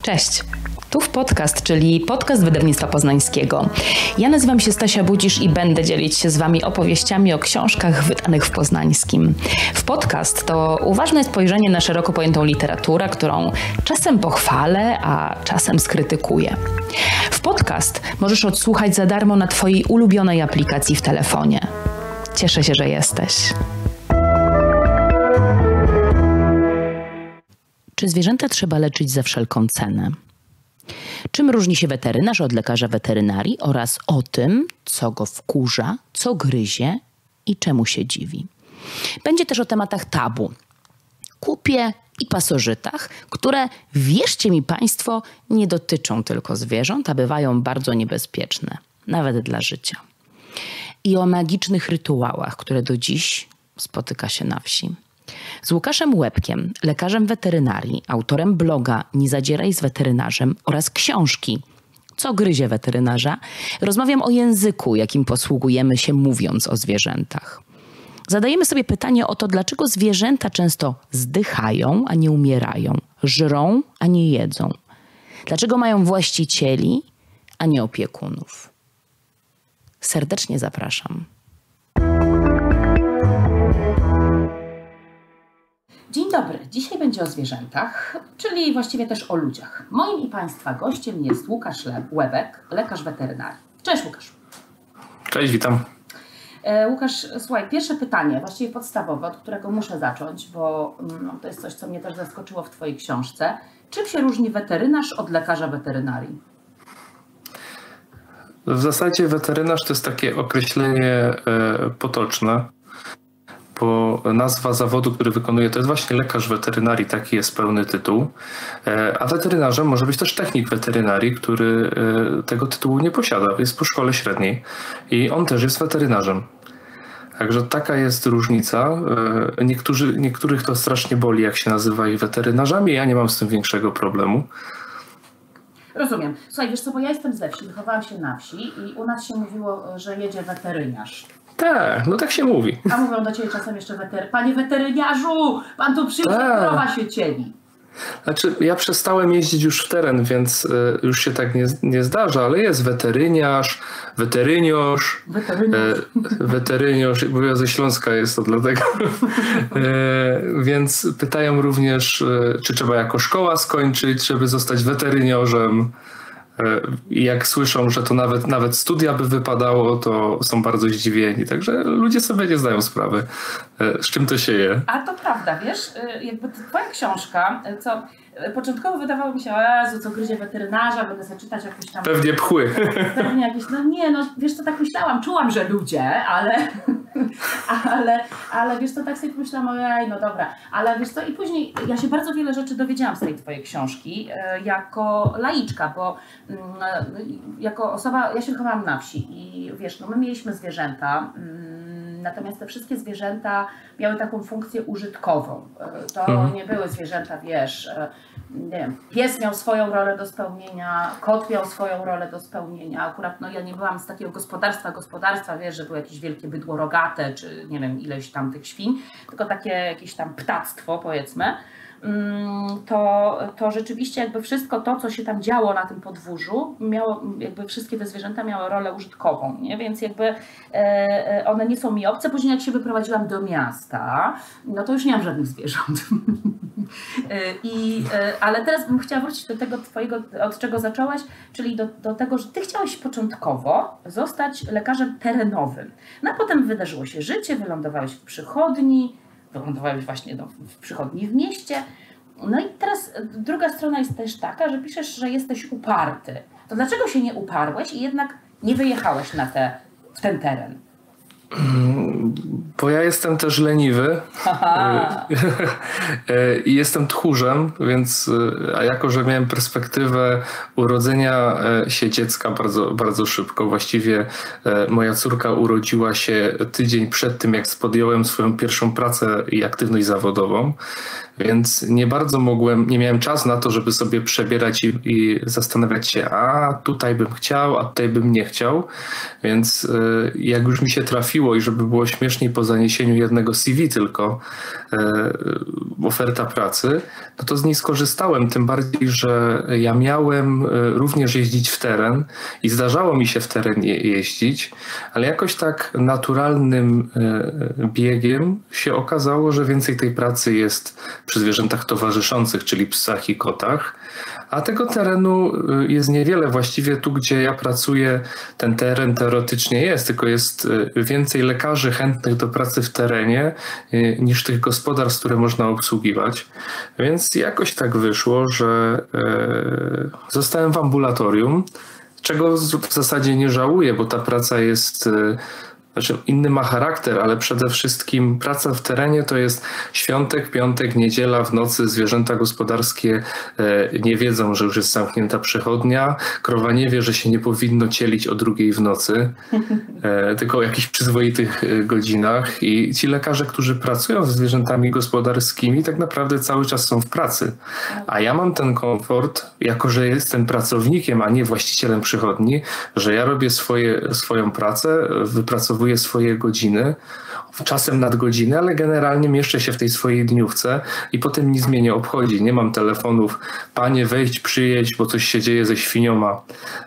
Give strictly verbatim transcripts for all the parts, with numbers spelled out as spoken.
Cześć! Tu w podcast, czyli podcast Wydawnictwa Poznańskiego. Ja nazywam się Stasia Budzisz i będę dzielić się z Wami opowieściami o książkach wydanych w Poznańskim. W podcast to uważne spojrzenie na szeroko pojętą literaturę, którą czasem pochwalę, a czasem skrytykuję. W podcast możesz odsłuchać za darmo na Twojej ulubionej aplikacji w telefonie. Cieszę się, że jesteś. Czy zwierzęta trzeba leczyć za wszelką cenę? Czym różni się weterynarz od lekarza weterynarii oraz o tym, co go wkurza, co gryzie i czemu się dziwi. Będzie też o tematach tabu, kupie i pasożytach, które, wierzcie mi Państwo, nie dotyczą tylko zwierząt, a bywają bardzo niebezpieczne, nawet dla życia. I o magicznych rytuałach, które do dziś spotyka się na wsi. Z Łukaszem Łebkiem, lekarzem weterynarii, autorem bloga Nie zadzieraj z weterynarzem oraz książki Co gryzie weterynarza, rozmawiam o języku, jakim posługujemy się mówiąc o zwierzętach. Zadajemy sobie pytanie o to, dlaczego zwierzęta często zdychają, a nie umierają, żrą, a nie jedzą. Dlaczego mają właścicieli, a nie opiekunów. Serdecznie zapraszam. Dzień dobry. Dzisiaj będzie o zwierzętach, czyli właściwie też o ludziach. Moim i Państwa gościem jest Łukasz Łebek, lekarz weterynarii. Cześć Łukasz. Cześć, witam. E, Łukasz, słuchaj, pierwsze pytanie, właściwie podstawowe, od którego muszę zacząć, bo no, to jest coś, co mnie też zaskoczyło w Twojej książce. Czym się różni weterynarz od lekarza weterynarii? W zasadzie weterynarz to jest takie określenie e, potoczne, bo nazwa zawodu, który wykonuje, to jest właśnie lekarz weterynarii, taki jest pełny tytuł. A weterynarzem może być też technik weterynarii, który tego tytułu nie posiada, jest po szkole średniej i on też jest weterynarzem. Także taka jest różnica. Niektórzy, niektórych to strasznie boli, jak się nazywa ich weterynarzami, ja nie mam z tym większego problemu. Rozumiem. Słuchaj, wiesz co, bo ja jestem ze wsi, wychowałam się na wsi i u nas się mówiło, że jedzie weterynarz. Tak, no tak się mówi. A mówią do Ciebie czasem jeszcze wetery... Panie weteryniarzu, Pan tu przyjdzie, krowa się cieli. Znaczy, ja przestałem jeździć już w teren, więc y, już się tak nie, nie zdarza, ale jest weteryniarz, weteryniarz, weteryniarz, e, weteryniarz, bo ja ze Śląska jest to dlatego. e, więc pytają również, e, czy trzeba jako szkoła skończyć, żeby zostać weteryniarzem. I jak słyszą, że to nawet, nawet studia by wypadało, to są bardzo zdziwieni. Także ludzie sobie nie zdają sprawy, z czym to się je. A to prawda, wiesz, jakby Twoja książka, co początkowo wydawało mi się, o Jezu, co gryzie weterynarza, będę sobie czytać jakieś tam... Pewnie pchły. Pewnie jakieś, no nie, no wiesz co, tak myślałam, czułam, że ludzie, ale... ale, ale wiesz co, tak sobie pomyślałam, ojej, no dobra, ale wiesz co, i później ja się bardzo wiele rzeczy dowiedziałam z tej Twojej książki e, jako laiczka, bo m, jako osoba, ja się wychowałam na wsi i wiesz, no my mieliśmy zwierzęta, m, natomiast te wszystkie zwierzęta miały taką funkcję użytkową. To mhm. nie były zwierzęta, wiesz, nie wiem, pies miał swoją rolę do spełnienia, kot miał swoją rolę do spełnienia. Akurat no ja nie byłam z takiego gospodarstwa, gospodarstwa, wiesz, że było jakieś wielkie bydło rogate, czy nie wiem, ileś tam tych świń, tylko takie jakieś tam ptactwo, powiedzmy. To, to rzeczywiście jakby wszystko to, co się tam działo na tym podwórzu, miało, jakby wszystkie te zwierzęta miały rolę użytkową, nie? Więc jakby e, one nie są mi obce. Później jak się wyprowadziłam do miasta, no to już nie mam żadnych zwierząt. I, ale teraz bym chciała wrócić do tego Twojego, od czego zacząłeś, czyli do, do tego, że Ty chciałeś początkowo zostać lekarzem terenowym. No a potem wydarzyło się życie, wylądowałeś w przychodni, wylądowałeś właśnie no, w przychodni w mieście. No i teraz druga strona jest też taka, że piszesz, że jesteś uparty. To dlaczego się nie uparłeś i jednak nie wyjechałeś na te, w ten teren? Bo ja jestem też leniwy i jestem tchórzem, więc a jako, że miałem perspektywę urodzenia się dziecka bardzo, bardzo szybko, właściwie moja córka urodziła się tydzień przed tym, jak podjąłem swoją pierwszą pracę i aktywność zawodową, więc nie bardzo mogłem, nie miałem czasu na to, żeby sobie przebierać i, i zastanawiać się, a tutaj bym chciał, a tutaj bym nie chciał, więc jak już mi się trafiło, trafiło i żeby było śmieszniej po zaniesieniu jednego C V tylko e, oferta pracy, no to z niej skorzystałem, tym bardziej, że ja miałem również jeździć w teren i zdarzało mi się w teren je, jeździć, ale jakoś tak naturalnym e, biegiem się okazało, że więcej tej pracy jest przy zwierzętach towarzyszących, czyli psach i kotach, a tego terenu jest niewiele. Właściwie tu, gdzie ja pracuję, ten teren teoretycznie jest, tylko jest więcej lekarzy chętnych do pracy w terenie niż tych gospodarstw, które można obsługiwać. Więc jakoś tak wyszło, że zostałem w ambulatorium, czego w zasadzie nie żałuję, bo ta praca jest... Znaczy inny ma charakter, ale przede wszystkim praca w terenie to jest świątek, piątek, niedziela, w nocy zwierzęta gospodarskie nie wiedzą, że już jest zamknięta przychodnia, krowa nie wie, że się nie powinno cielić o drugiej w nocy, tylko o jakichś przyzwoitych godzinach i ci lekarze, którzy pracują ze zwierzętami gospodarskimi, tak naprawdę cały czas są w pracy. A ja mam ten komfort, jako że jestem pracownikiem, a nie właścicielem przychodni, że ja robię swoje, swoją pracę, wypracowuję swoje godziny, czasem nadgodziny, ale generalnie mieszczę się w tej swojej dniówce i potem nic mnie nie obchodzi. Nie mam telefonów, panie wejdź, przyjedź, bo coś się dzieje ze świnioma.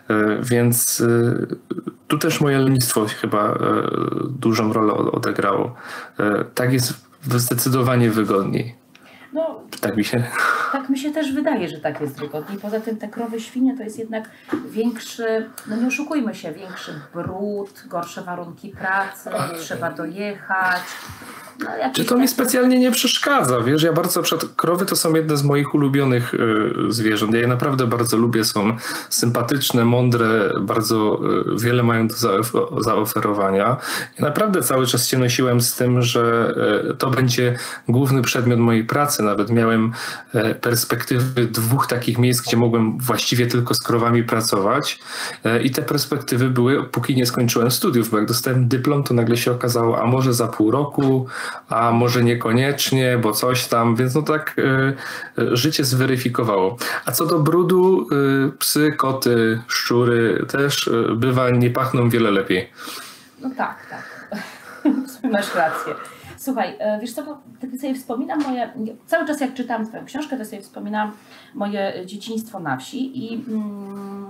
Więc tu też moje lenistwo chyba dużą rolę odegrało. Tak jest zdecydowanie wygodniej. No, tak mi się... Tak mi się też wydaje, że tak jest wygodniej. Poza tym te krowy, świnie to jest jednak większy, no nie oszukujmy się, większy brud, gorsze warunki pracy, trzeba dojechać. No, Czy to mi specjalnie nie przeszkadza, wiesz, ja bardzo, przed krowy to są jedne z moich ulubionych y, zwierząt, ja je naprawdę bardzo lubię, są sympatyczne, mądre, bardzo y, wiele mają do zaof- zaoferowania. Ja naprawdę cały czas się nosiłem z tym, że y, to będzie główny przedmiot mojej pracy, nawet miałem y, perspektywy dwóch takich miejsc, gdzie mogłem właściwie tylko z krowami pracować y, i te perspektywy były, póki nie skończyłem studiów, bo jak dostałem dyplom, to nagle się okazało, a może za pół roku, a może niekoniecznie, bo coś tam, więc no tak y, y, życie zweryfikowało. A co do brudu, y, psy, koty, szczury też y, bywa nie pachną wiele lepiej. No tak, tak. Masz rację. Słuchaj, wiesz co, bo tak sobie wspominam moje, cały czas jak czytam twoją książkę, to sobie wspominam moje dzieciństwo na wsi i mm,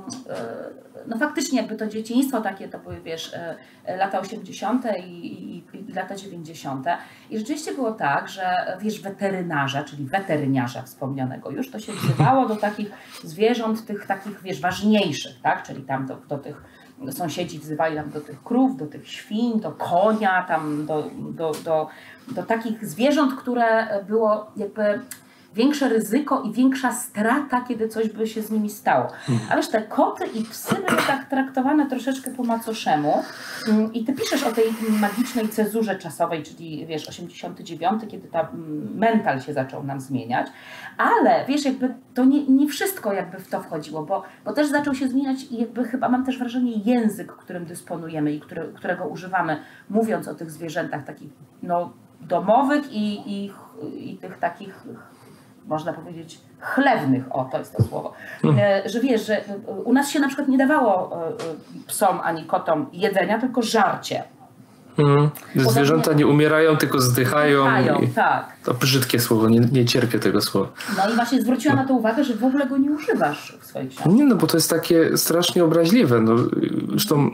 no faktycznie jakby to dzieciństwo takie to były, wiesz, lata osiemdziesiąte i, i, i lata dziewięćdziesiąte i rzeczywiście było tak, że wiesz, weterynarza, czyli weteryniarza wspomnianego już, to się wzywało do takich zwierząt, tych takich, wiesz, ważniejszych, tak, czyli tam do, do tych sąsiedzi wzywali tam do tych krów, do tych świń, do konia, tam do, do, do, do takich zwierząt, które było jakby większe ryzyko i większa strata, kiedy coś by się z nimi stało. A wiesz, te koty i psy były tak traktowane troszeczkę po macoszemu i ty piszesz o tej magicznej cezurze czasowej, czyli wiesz, osiemdziesiąty dziewiąty, kiedy ta mental się zaczął nam zmieniać, ale wiesz, jakby to nie, nie wszystko jakby w to wchodziło, bo, bo też zaczął się zmieniać i jakby chyba mam też wrażenie język, którym dysponujemy i który, którego używamy, mówiąc o tych zwierzętach takich no, domowych i, i, i tych takich, można powiedzieć, chlewnych, o to jest to słowo, hmm. że wiesz, że u nas się na przykład nie dawało psom ani kotom jedzenia, tylko żarcie. Hmm. Zwierzęta nie umierają, tylko zdychają. zdychają i... tak. To brzydkie słowo, nie, nie cierpię tego słowa. No i właśnie zwróciłam na to uwagę, że w ogóle go nie używasz w swojej książce. Nie, no bo to jest takie strasznie obraźliwe. No, zresztą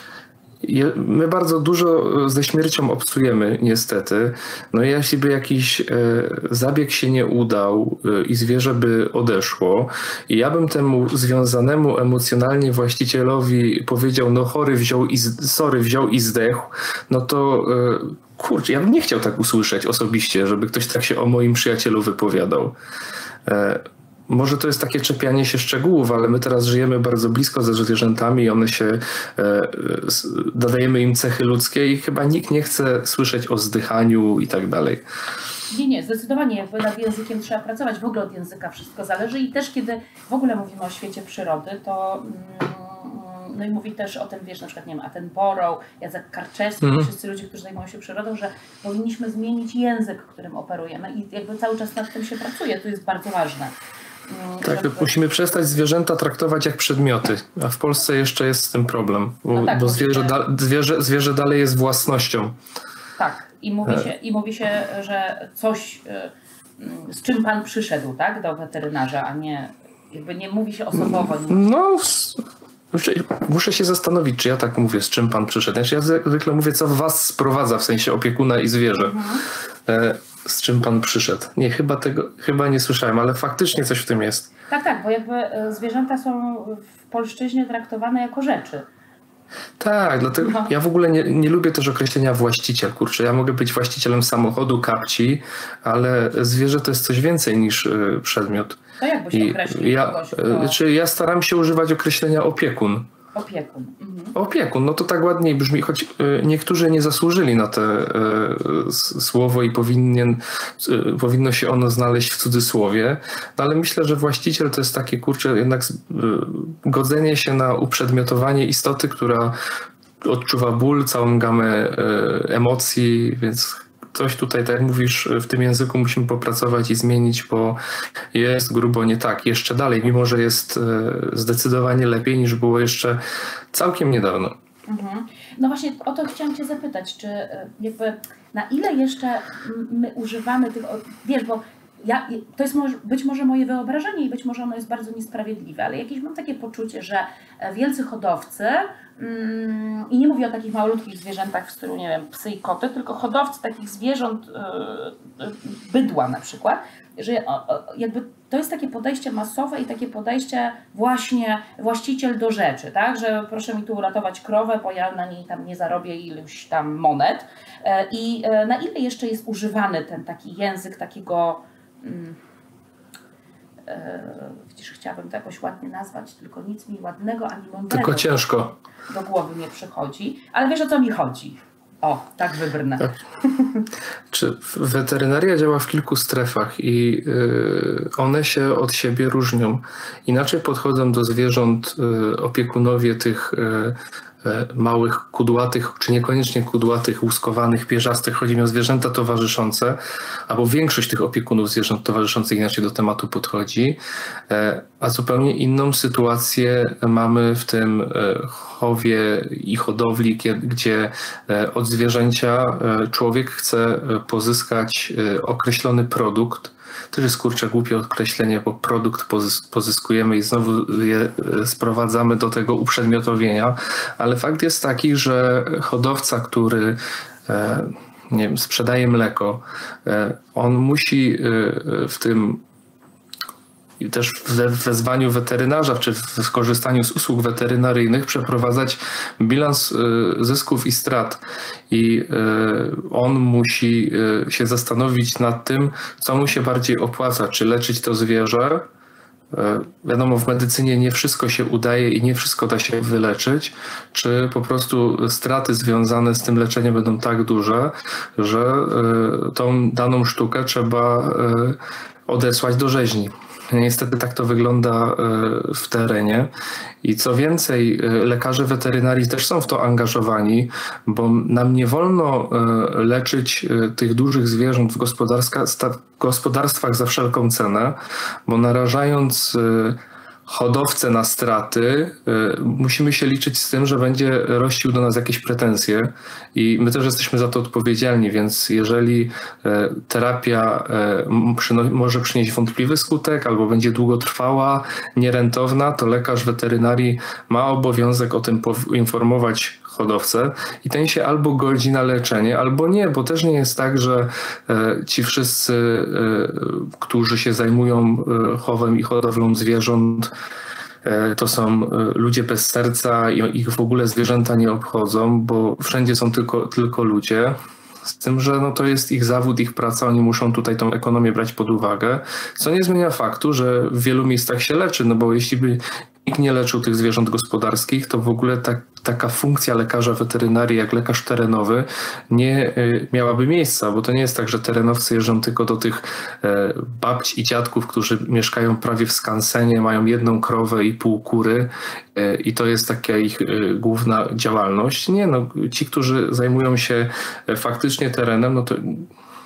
my bardzo dużo ze śmiercią obcujemy, niestety. No i jeśli by jakiś e, zabieg się nie udał e, i zwierzę by odeszło i ja bym temu związanemu emocjonalnie właścicielowi powiedział, no chory wziął i, sorry, wziął i zdechł, no to e, kurczę, ja bym nie chciał tak usłyszeć osobiście, żeby ktoś tak się o moim przyjacielu wypowiadał. E, Może to jest takie czepianie się szczegółów, ale my teraz żyjemy bardzo blisko ze zwierzętami i one się, e, dodajemy im cechy ludzkie i chyba nikt nie chce słyszeć o zdychaniu i tak dalej. Nie, nie, zdecydowanie jakby nad językiem trzeba pracować, w ogóle od języka wszystko zależy i też kiedy w ogóle mówimy o świecie przyrody, to mm, no i mówi też o tym, wiesz, na przykład, nie wiem, Attenborough, Jacek Karczewski, mm. wszyscy ludzie, którzy zajmują się przyrodą, że powinniśmy zmienić język, którym operujemy i jakby cały czas nad tym się pracuje, to jest bardzo ważne. Tak, żeby... musimy przestać zwierzęta traktować jak przedmioty, a w Polsce jeszcze jest z tym problem, bo, no tak, bo zwierzę, się... da, zwierzę, zwierzę dalej jest własnością. Tak, i mówi się, i mówi się, że coś, z czym pan przyszedł, tak, do weterynarza, a nie, jakby nie mówi się osobowo. Nie... No, muszę się zastanowić, czy ja tak mówię, z czym pan przyszedł. Ja zwykle mówię, co was sprowadza, w sensie opiekuna i zwierzę. Mhm. Z czym pan przyszedł. Nie, chyba tego, chyba nie słyszałem, ale faktycznie coś w tym jest. Tak, tak, bo jakby zwierzęta są w polszczyźnie traktowane jako rzeczy. Tak, dlatego no. ja w ogóle nie, nie lubię też określenia właściciel. Kurczę, ja mogę być właścicielem samochodu, kapci, ale zwierzę to jest coś więcej niż y, przedmiot. To jak byś określił ja, kogoś, kto... Czy ja staram się używać określenia opiekun. Opiekun. Mhm. Opiekun, no to tak ładniej brzmi, choć niektórzy nie zasłużyli na to słowo i powinien, powinno się ono znaleźć w cudzysłowie, no ale myślę, że właściciel to jest takie, kurczę, jednak godzenie się na uprzedmiotowanie istoty, która odczuwa ból, całą gamę emocji, więc coś tutaj, tak jak mówisz, w tym języku musimy popracować i zmienić, bo jest grubo nie tak. Jeszcze dalej, mimo że jest zdecydowanie lepiej niż było jeszcze całkiem niedawno. Mhm. No właśnie o to chciałam cię zapytać, czy jakby na ile jeszcze my używamy tych, wiesz, bo ja, to jest może, być może moje wyobrażenie i być może ono jest bardzo niesprawiedliwe, ale jakieś mam takie poczucie, że wielcy hodowcy, mm, i nie mówię o takich malutkich zwierzętach w stylu, nie wiem, psy i koty, tylko hodowcy takich zwierząt, yy, bydła na przykład, że o, o, jakby to jest takie podejście masowe i takie podejście właśnie właściciel do rzeczy, tak, że proszę mi tu uratować krowę, bo ja na niej tam nie zarobię iluś tam monet. Yy, I yy, na ile jeszcze jest używany ten taki język takiego, widzisz, chciałabym to jakoś ładnie nazwać, tylko nic mi ładnego ani mądrego tylko ciężko do głowy nie przychodzi, ale wiesz, o co mi chodzi. O, tak wybrnę. Tak. Czy weterynaria działa w kilku strefach i one się od siebie różnią. Inaczej podchodzą do zwierząt opiekunowie tych małych, kudłatych, czy niekoniecznie kudłatych, łuskowanych, pierzastych. Chodzi mi o zwierzęta towarzyszące, albo większość tych opiekunów zwierząt towarzyszących inaczej do tematu podchodzi. A zupełnie inną sytuację mamy w tym chowie i hodowli, gdzie od zwierzęcia człowiek chce pozyskać określony produkt. To jest, kurczę, głupie określenie, bo produkt pozyskujemy i znowu je sprowadzamy do tego uprzedmiotowienia, ale fakt jest taki, że hodowca, który nie wiem, sprzedaje mleko, on musi w tym i też w wezwaniu weterynarza, czy w skorzystaniu z usług weterynaryjnych przeprowadzać bilans zysków i strat. I on musi się zastanowić nad tym, co mu się bardziej opłaca, czy leczyć to zwierzę. Wiadomo, w medycynie nie wszystko się udaje i nie wszystko da się wyleczyć, czy po prostu straty związane z tym leczeniem będą tak duże, że tą daną sztukę trzeba odesłać do rzeźni. Niestety tak to wygląda w terenie i co więcej, lekarze weterynarii też są w to angażowani, bo nam nie wolno leczyć tych dużych zwierząt w gospodarstwach za wszelką cenę, bo narażając hodowcę na straty, musimy się liczyć z tym, że będzie rościł do nas jakieś pretensje i my też jesteśmy za to odpowiedzialni, więc jeżeli terapia może przynieść wątpliwy skutek albo będzie długotrwała, nierentowna, to lekarz weterynarii ma obowiązek o tym poinformować hodowcę i ten się albo godzi na leczenie, albo nie, bo też nie jest tak, że ci wszyscy, którzy się zajmują chowem i hodowlą zwierząt, to są ludzie bez serca i ich w ogóle zwierzęta nie obchodzą, bo wszędzie są tylko, tylko ludzie. Z tym, że no to jest ich zawód, ich praca, oni muszą tutaj tą ekonomię brać pod uwagę, co nie zmienia faktu, że w wielu miejscach się leczy, no bo jeśli by nikt nie leczył tych zwierząt gospodarskich, to w ogóle tak, taka funkcja lekarza weterynarii jak lekarz terenowy nie y, miałaby miejsca, bo to nie jest tak, że terenowcy jeżdżą tylko do tych e, babci i dziadków, którzy mieszkają prawie w skansenie, mają jedną krowę i pół kury e, i to jest taka ich e, główna działalność. Nie, no ci, którzy zajmują się faktycznie terenem, no to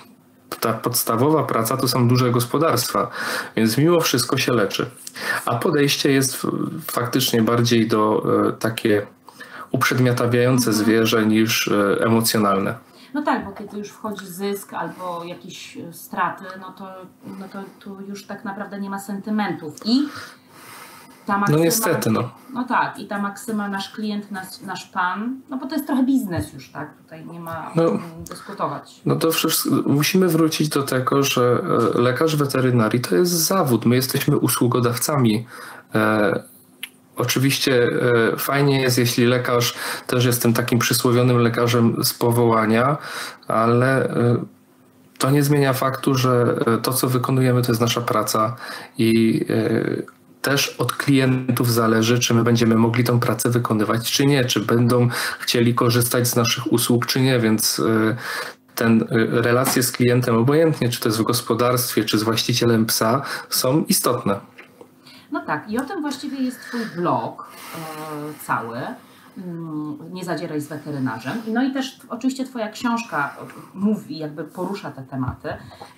ta podstawowa praca to są duże gospodarstwa, więc mimo wszystko się leczy. A podejście jest faktycznie bardziej do e, takie uprzedmiotawiające zwierzę niż e, emocjonalne. No tak, bo kiedy już wchodzi zysk albo jakieś straty, no to, no to tu już tak naprawdę nie ma sentymentów. I ta maksyma, no niestety, no. No tak, i ta maksyma nasz klient, nasz, nasz pan, no bo to jest trochę biznes już, tak? Tutaj nie ma no, dyskutować. No to wszystko, musimy wrócić do tego, że lekarz weterynarii to jest zawód. My jesteśmy usługodawcami. E, oczywiście e, fajnie jest, jeśli lekarz też jest tym takim przysłowionym lekarzem z powołania, ale e, to nie zmienia faktu, że to, co wykonujemy, to jest nasza praca i e, też od klientów zależy, czy my będziemy mogli tą pracę wykonywać, czy nie, czy będą chcieli korzystać z naszych usług, czy nie, więc ten relacje z klientem, obojętnie czy to jest w gospodarstwie, czy z właścicielem psa, są istotne. No tak, i o tym właściwie jest twój blog e, cały. Nie zadzieraj z weterynarzem. No i też oczywiście twoja książka mówi, jakby porusza te tematy.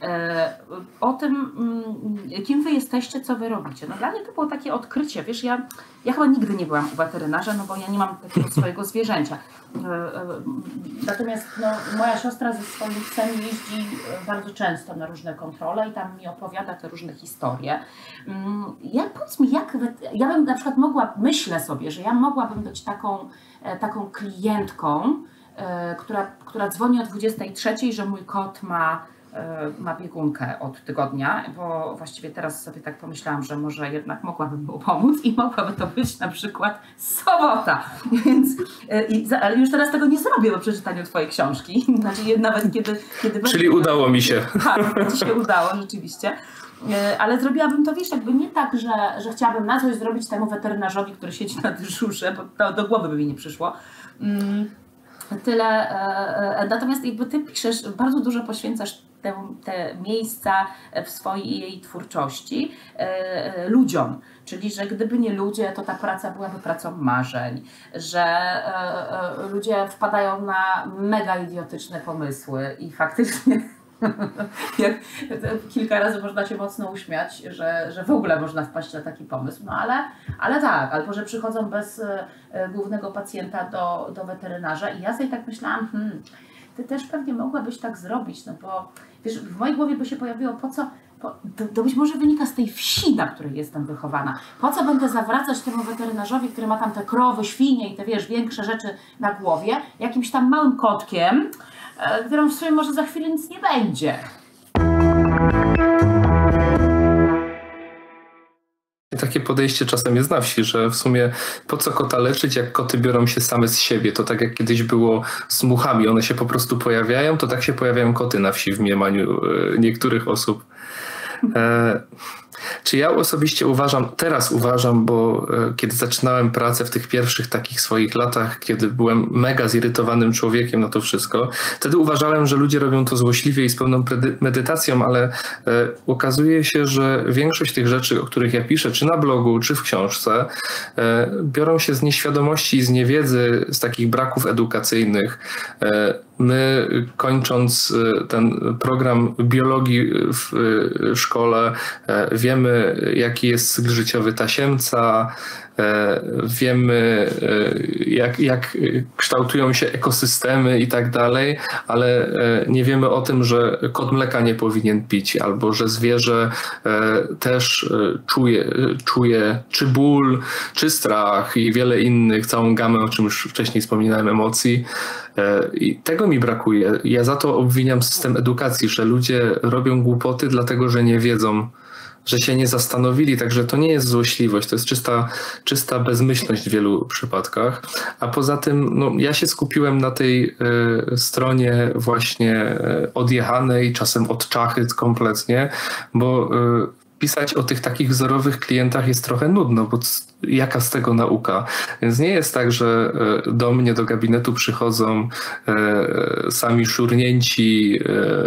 O tym, kim wy jesteście, co wy robicie. No dla mnie to było takie odkrycie. Wiesz, ja, ja chyba nigdy nie byłam u weterynarza, no bo ja nie mam takiego swojego zwierzęcia. Natomiast no, moja siostra ze swoim psem jeździ bardzo często na różne kontrole i tam mi opowiada te różne historie. Ja, powiedz mi, jak ja bym na przykład mogła, myślę sobie, że ja mogłabym być taką, taką klientką, która, która dzwoni o dwudziestej trzeciej, że mój kot ma, ma biegunkę od tygodnia, bo właściwie teraz sobie tak pomyślałam, że może jednak mogłabym mu pomóc i mogłaby to być na przykład sobota. Więc, i, ale już teraz tego nie zrobię po przeczytaniu twojej książki. Znaczy nawet kiedy... kiedy Czyli będę... udało mi się. Tak, ci się udało rzeczywiście. Ale zrobiłabym to, wiesz, jakby nie tak, że, że chciałabym na coś zrobić temu weterynarzowi, który siedzi na dyżurze, bo to do głowy by mi nie przyszło. Tyle. Natomiast jakby ty piszesz, bardzo dużo poświęcasz te, te miejsca w swojej twórczości ludziom. Czyli, że gdyby nie ludzie, to ta praca byłaby pracą marzeń, że ludzie wpadają na mega idiotyczne pomysły i faktycznie jak, kilka razy można się mocno uśmiać, że, że w ogóle można wpaść na taki pomysł, no ale, ale tak, albo że przychodzą bez głównego pacjenta do, do weterynarza i ja sobie tak myślałam, hmm, ty też pewnie mogłabyś tak zrobić, no bo wiesz, w mojej głowie by się pojawiło, po co, po, to, to być może wynika z tej wsi, na której jestem wychowana, po co będę zawracać temu weterynarzowi, który ma tam te krowy, świnie i te, wiesz, większe rzeczy na głowie, jakimś tam małym kotkiem, którą w sumie może za chwilę nic nie będzie. Takie podejście czasem jest na wsi, że w sumie po co kota leczyć, jak koty biorą się same z siebie. To tak jak kiedyś było z muchami, one się po prostu pojawiają, to tak się pojawiają koty na wsi w mniemaniu niektórych osób. E, czy ja osobiście uważam, teraz uważam, bo e, kiedy zaczynałem pracę w tych pierwszych takich swoich latach, kiedy byłem mega zirytowanym człowiekiem na to wszystko, wtedy uważałem, że ludzie robią to złośliwie i z pełną medytacją, ale e, okazuje się, że większość tych rzeczy, o których ja piszę, czy na blogu, czy w książce, e, biorą się z nieświadomości i z niewiedzy, z takich braków edukacyjnych. E, My, kończąc ten program biologii w szkole, wiemy, jaki jest cykl życiowy tasiemca, wiemy, jak, jak kształtują się ekosystemy i tak dalej, ale nie wiemy o tym, że kot mleka nie powinien pić, albo że zwierzę też czuje, czuje czy ból, czy strach i wiele innych, całą gamę, o czym już wcześniej wspominałem, emocji. I tego mi brakuje. Ja za to obwiniam system edukacji, że ludzie robią głupoty, dlatego że nie wiedzą, że się nie zastanowili, także to nie jest złośliwość, to jest czysta, czysta bezmyślność w wielu przypadkach. A poza tym no, ja się skupiłem na tej y, stronie właśnie y, odjechanej, czasem od czachy kompletnie, bo y, pisać o tych takich wzorowych klientach jest trochę nudno, bo jaka z tego nauka. Więc nie jest tak, że do mnie, do gabinetu przychodzą sami szurnięci,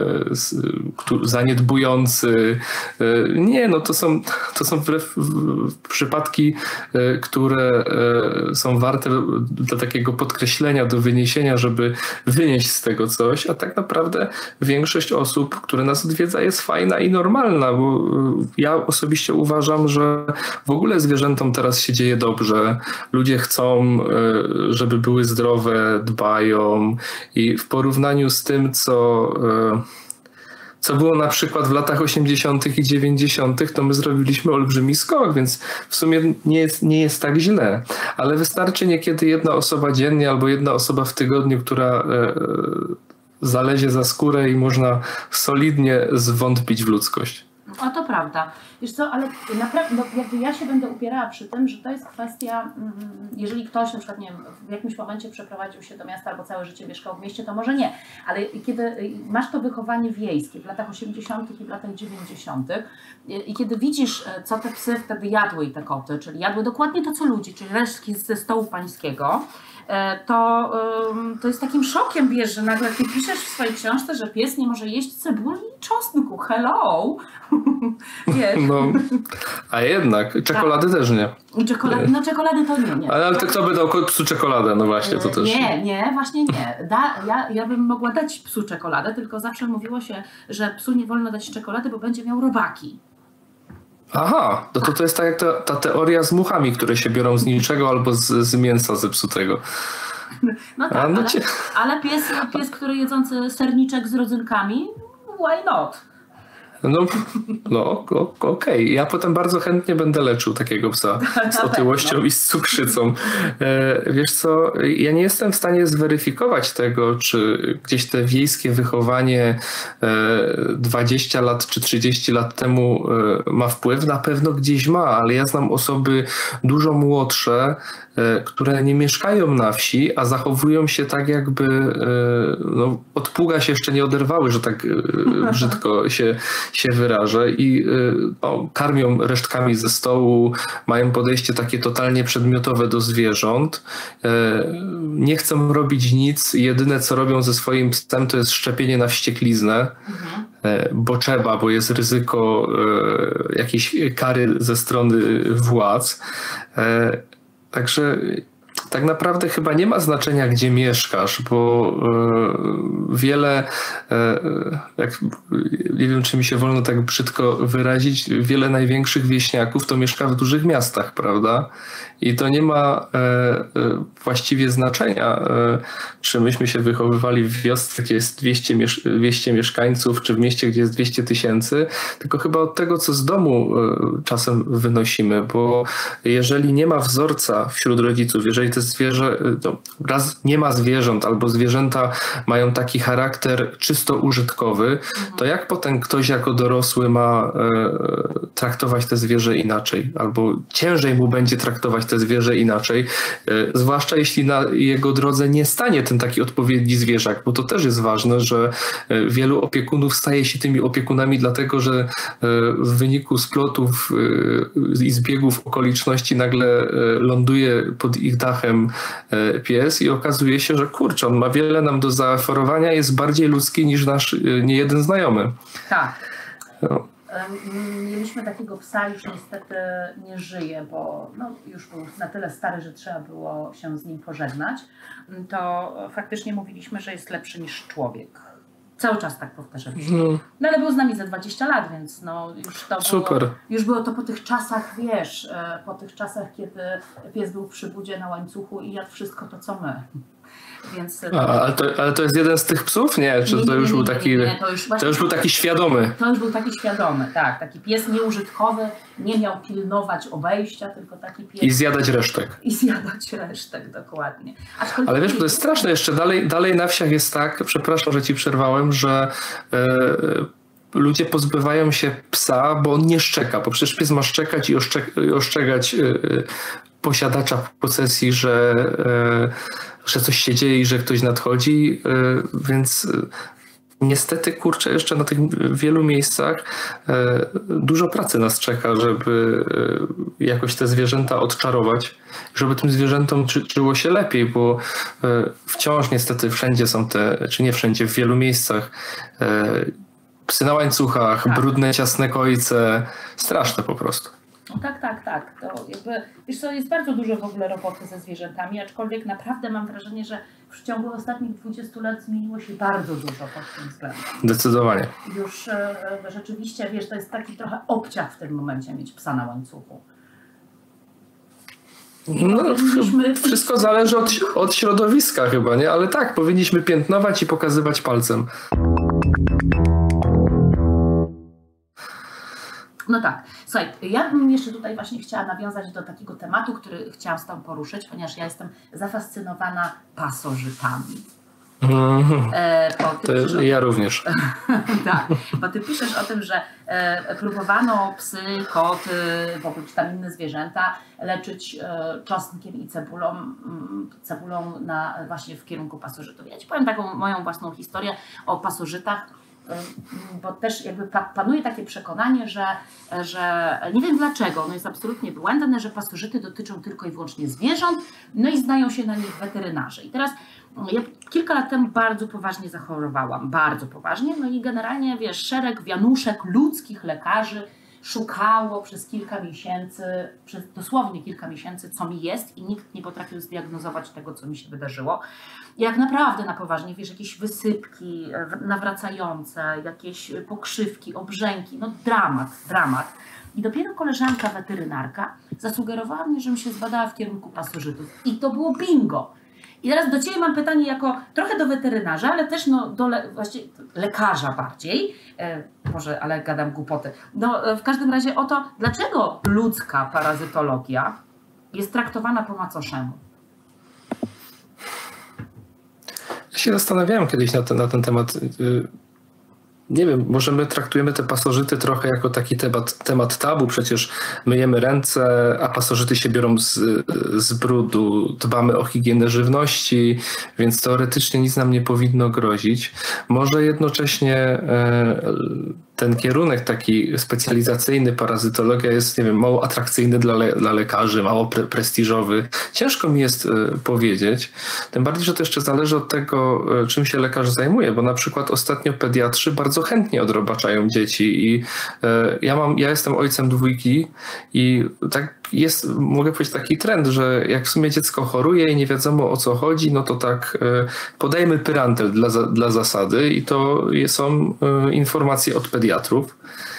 zaniedbujący. Nie, no to są, to są przypadki, które są warte do takiego podkreślenia, do wyniesienia, żeby wynieść z tego coś, a tak naprawdę większość osób, które nas odwiedza, jest fajna i normalna, bo ja osobiście uważam, że w ogóle zwierzętom teraz się dzieje dobrze. Ludzie chcą, żeby były zdrowe, dbają i w porównaniu z tym, co, co było na przykład w latach osiemdziesiątych i dziewięćdziesiątych, to my zrobiliśmy olbrzymi skok, więc w sumie nie jest, nie jest tak źle. Ale wystarczy niekiedy jedna osoba dziennie albo jedna osoba w tygodniu, która zalezie za skórę i można solidnie zwątpić w ludzkość. O, to prawda. Wiesz co, ale naprawdę, no, jakby ja się będę upierała przy tym, że to jest kwestia, jeżeli ktoś na przykład, nie wiem, w jakimś momencie przeprowadził się do miasta albo całe życie mieszkał w mieście, to może nie, ale kiedy masz to wychowanie wiejskie w latach osiemdziesiątych i w latach dziewięćdziesiątych i kiedy widzisz, co te psy wtedy jadły i te koty, czyli jadły dokładnie to, co ludzi, czyli resztki ze stołu pańskiego, to, to jest takim szokiem, wiesz, że nagle ty piszesz w swojej książce, że pies nie może jeść cebuli i czosnku. Hello! Wiesz? No, a jednak, czekolady tak. też nie. I czekolady, no czekolady to nie, nie. Ale, ale to kto by dał psu czekoladę? No właśnie, to też. Nie, nie, właśnie nie. Da, ja, ja bym mogła dać psu czekoladę, tylko zawsze mówiło się, że psu nie wolno dać czekolady, bo będzie miał robaki. Aha, no to to jest tak jak ta, ta teoria z muchami, które się biorą z niczego albo z, z mięsa zepsutego. No tak, no ale, cię... ale pies, pies, który jedzący serniczek z rodzynkami, why not? No, no okej. Okay. Ja potem bardzo chętnie będę leczył takiego psa z otyłością i z cukrzycą. E, wiesz co, ja nie jestem w stanie zweryfikować tego, czy gdzieś te wiejskie wychowanie e, dwadzieścia lat czy trzydzieści lat temu e, ma wpływ. Na pewno gdzieś ma, ale ja znam osoby dużo młodsze, e, które nie mieszkają na wsi, a zachowują się tak jakby e, no, od pługa się jeszcze nie oderwały, że tak e, brzydko się się wyrażę i no, karmią resztkami ze stołu, mają podejście takie totalnie przedmiotowe do zwierząt, nie chcą robić nic, jedyne co robią ze swoim psem to jest szczepienie na wściekliznę, mhm. bo trzeba, bo jest ryzyko jakiejś kary ze strony władz. Także tak naprawdę chyba nie ma znaczenia, gdzie mieszkasz, bo y, wiele, y, jak, nie wiem, czy mi się wolno tak brzydko wyrazić, wiele największych wieśniaków to mieszka w dużych miastach, prawda? I to nie ma y, y, właściwie znaczenia, y, czy myśmy się wychowywali w wiosce, gdzie jest dwieście, dwieście mieszkańców, czy w mieście, gdzie jest dwieście tysięcy, tylko chyba od tego, co z domu y, czasem wynosimy, bo jeżeli nie ma wzorca wśród rodziców, jeżeli te zwierzę, to raz nie ma zwierząt, albo zwierzęta mają taki charakter czysto użytkowy, to jak potem ktoś jako dorosły ma e, traktować te zwierzę inaczej, albo ciężej mu będzie traktować te zwierzę inaczej, e, zwłaszcza jeśli na jego drodze nie stanie ten taki odpowiedni zwierzak, bo to też jest ważne, że e, wielu opiekunów staje się tymi opiekunami dlatego, że e, w wyniku splotów e, i zbiegów okoliczności nagle e, ląduje pod ich dachem pies i okazuje się, że kurczę, on ma wiele nam do zaoferowania, jest bardziej ludzki niż nasz niejeden znajomy. Tak. No. Mieliśmy takiego psa, już niestety nie żyje, bo no, już był na tyle stary, że trzeba było się z nim pożegnać. To faktycznie mówiliśmy, że jest lepszy niż człowiek. Cały czas tak powtarzaliśmy. No. no ale był z nami za dwadzieścia lat, więc no już to Super. Było, już było to po tych czasach, wiesz, po tych czasach, kiedy pies był przy budzie na łańcuchu i jadł wszystko to, co my. Więc, A, ale, to, ale to jest jeden z tych psów? Nie, czy nie, to już nie, nie, był taki, nie, nie, to już, to już był taki świadomy? To już był taki świadomy, tak. Taki pies nieużytkowy, nie miał pilnować obejścia, tylko taki pies... I zjadać resztek. I zjadać resztek, dokładnie. Aczkolwiek ale wiesz, to jest straszne. Jeszcze dalej, dalej na wsiach jest tak, przepraszam, że ci przerwałem, że... Yy, ludzie pozbywają się psa, bo on nie szczeka, bo przecież pies ma szczekać i oszczek- oszczegać yy, posiadacza w posesji, że, yy, że coś się dzieje i że ktoś nadchodzi, yy, więc niestety, kurczę, jeszcze na tych wielu miejscach e, dużo pracy nas czeka, żeby e, jakoś te zwierzęta odczarować, żeby tym zwierzętom ży, żyło się lepiej, bo e, wciąż niestety wszędzie są te, czy nie wszędzie, w wielu miejscach e, psy na łańcuchach, tak. Brudne, ciasne kojce, straszne po prostu. No tak, tak, tak. To jakby, wiesz co, jest bardzo dużo w ogóle roboty ze zwierzętami, aczkolwiek naprawdę mam wrażenie, że w ciągu ostatnich dwudziestu lat zmieniło się bardzo dużo pod tym względem. Zdecydowanie. Już e, rzeczywiście, wiesz, to jest taki trochę obciach w tym momencie mieć psa na łańcuchu. No, powinniśmy... Wszystko zależy od, od środowiska chyba, nie? Ale tak, powinniśmy piętnować i pokazywać palcem. No tak. Słuchaj, ja bym jeszcze tutaj właśnie chciała nawiązać do takiego tematu, który chciałam z Tobą poruszyć, ponieważ ja jestem zafascynowana pasożytami. Mm-hmm. E, to jest, ja również. Tak, bo Ty piszesz o tym, że e, próbowano psy, koty, w ogóle czy tam inne zwierzęta leczyć e, czosnkiem i cebulą, m, cebulą na, właśnie w kierunku pasożytów. Ja Ci powiem taką moją własną historię o pasożytach, bo też jakby panuje takie przekonanie, że, że nie wiem dlaczego, ono jest absolutnie błędne, że pasożyty dotyczą tylko i wyłącznie zwierząt, no i znają się na nich weterynarze. I teraz ja kilka lat temu bardzo poważnie zachorowałam, bardzo poważnie, no i generalnie wiesz, szereg wianuszek ludzkich lekarzy szukało przez kilka miesięcy, przez dosłownie kilka miesięcy, co mi jest i nikt nie potrafił zdiagnozować tego, co mi się wydarzyło. Jak naprawdę na poważnie, wiesz, jakieś wysypki nawracające, jakieś pokrzywki, obrzęki, no dramat, dramat. I dopiero koleżanka weterynarka zasugerowała mnie, żebym się zbadała w kierunku pasożytów. I to było bingo. I teraz do Ciebie mam pytanie jako trochę do weterynarza, ale też no, do le, właśnie lekarza bardziej. E, może, ale gadam głupoty. No, w każdym razie o to, dlaczego ludzka parazytologia jest traktowana po macoszemu? Ja się zastanawiałem kiedyś na ten, na ten temat. Nie wiem, może my traktujemy te pasożyty trochę jako taki temat, temat tabu. Przecież myjemy ręce, a pasożyty się biorą z, z brudu. Dbamy o higienę żywności, więc teoretycznie nic nam nie powinno grozić. Może jednocześnie ten kierunek taki specjalizacyjny, parazytologia jest, nie wiem, mało atrakcyjny dla, le, dla lekarzy, mało pre, prestiżowy. Ciężko mi jest powiedzieć. Tym bardziej, że to jeszcze zależy od tego, czym się lekarz zajmuje, bo na przykład ostatnio pediatrzy bardzo chętnie odrobaczają dzieci i ja mam, ja jestem ojcem dwójki i tak jest, mogę powiedzieć, taki trend, że jak w sumie dziecko choruje i nie wiadomo o co chodzi, no to tak podajmy pyrantel dla, dla zasady i to są informacje od pediatrów.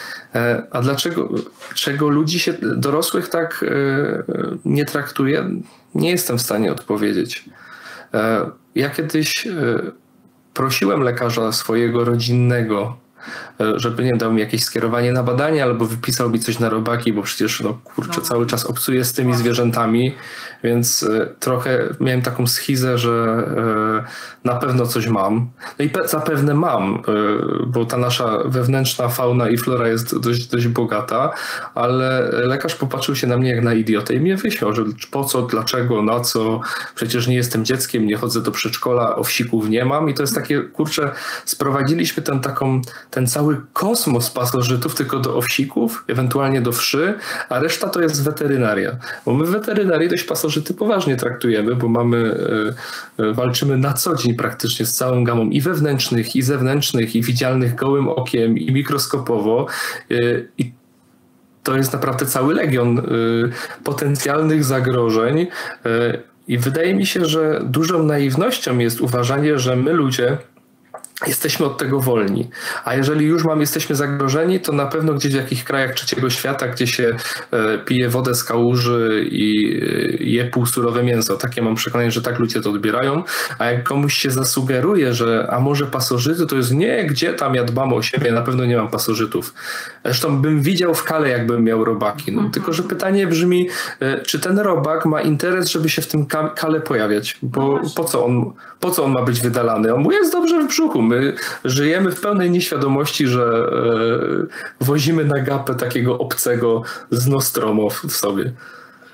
A dlaczego czego ludzi się, dorosłych tak nie traktuje, nie jestem w stanie odpowiedzieć. Ja kiedyś prosiłem lekarza swojego rodzinnego, żeby nie dał mi jakieś skierowanie na badania albo wypisał mi coś na robaki, bo przecież no kurczę, no. cały czas obcuję z tymi zwierzętami, więc trochę miałem taką schizę, że na pewno coś mam. No i zapewne mam, bo ta nasza wewnętrzna fauna i flora jest dość, dość bogata, ale lekarz popatrzył się na mnie jak na idiotę i mnie wyśmiał, że po co, dlaczego, na co, przecież nie jestem dzieckiem, nie chodzę do przedszkola, owsików nie mam i to jest takie, kurczę, sprowadziliśmy ten taką, ten cały kosmos pasożytów tylko do owsików, ewentualnie do wszy, a reszta to jest weterynaria. Bo my w weterynarii dość pasożyty poważnie traktujemy, bo mamy, walczymy na co dzień praktycznie z całą gamą i wewnętrznych, i zewnętrznych, i widzialnych gołym okiem, i mikroskopowo. I to jest naprawdę cały legion potencjalnych zagrożeń. I wydaje mi się, że dużą naiwnością jest uważanie, że my ludzie jesteśmy od tego wolni. A jeżeli już mam, jesteśmy zagrożeni, to na pewno gdzieś w jakichś krajach trzeciego świata, gdzie się e, pije wodę z kałuży i e, je półsurowe mięso. Takie mam przekonanie, że tak ludzie to odbierają. A jak komuś się zasugeruje, że a może pasożyty, to jest nie, gdzie tam ja dbam o siebie, na pewno nie mam pasożytów. Zresztą bym widział w kale, jakbym miał robaki. No, tylko, że pytanie brzmi, e, czy ten robak ma interes, żeby się w tym kale pojawiać? Bo po co on, po co on ma być wydalany? On mu jest dobrze w brzuchu. My żyjemy w pełnej nieświadomości, że e, wozimy na gapę takiego obcego z Nostromo w sobie.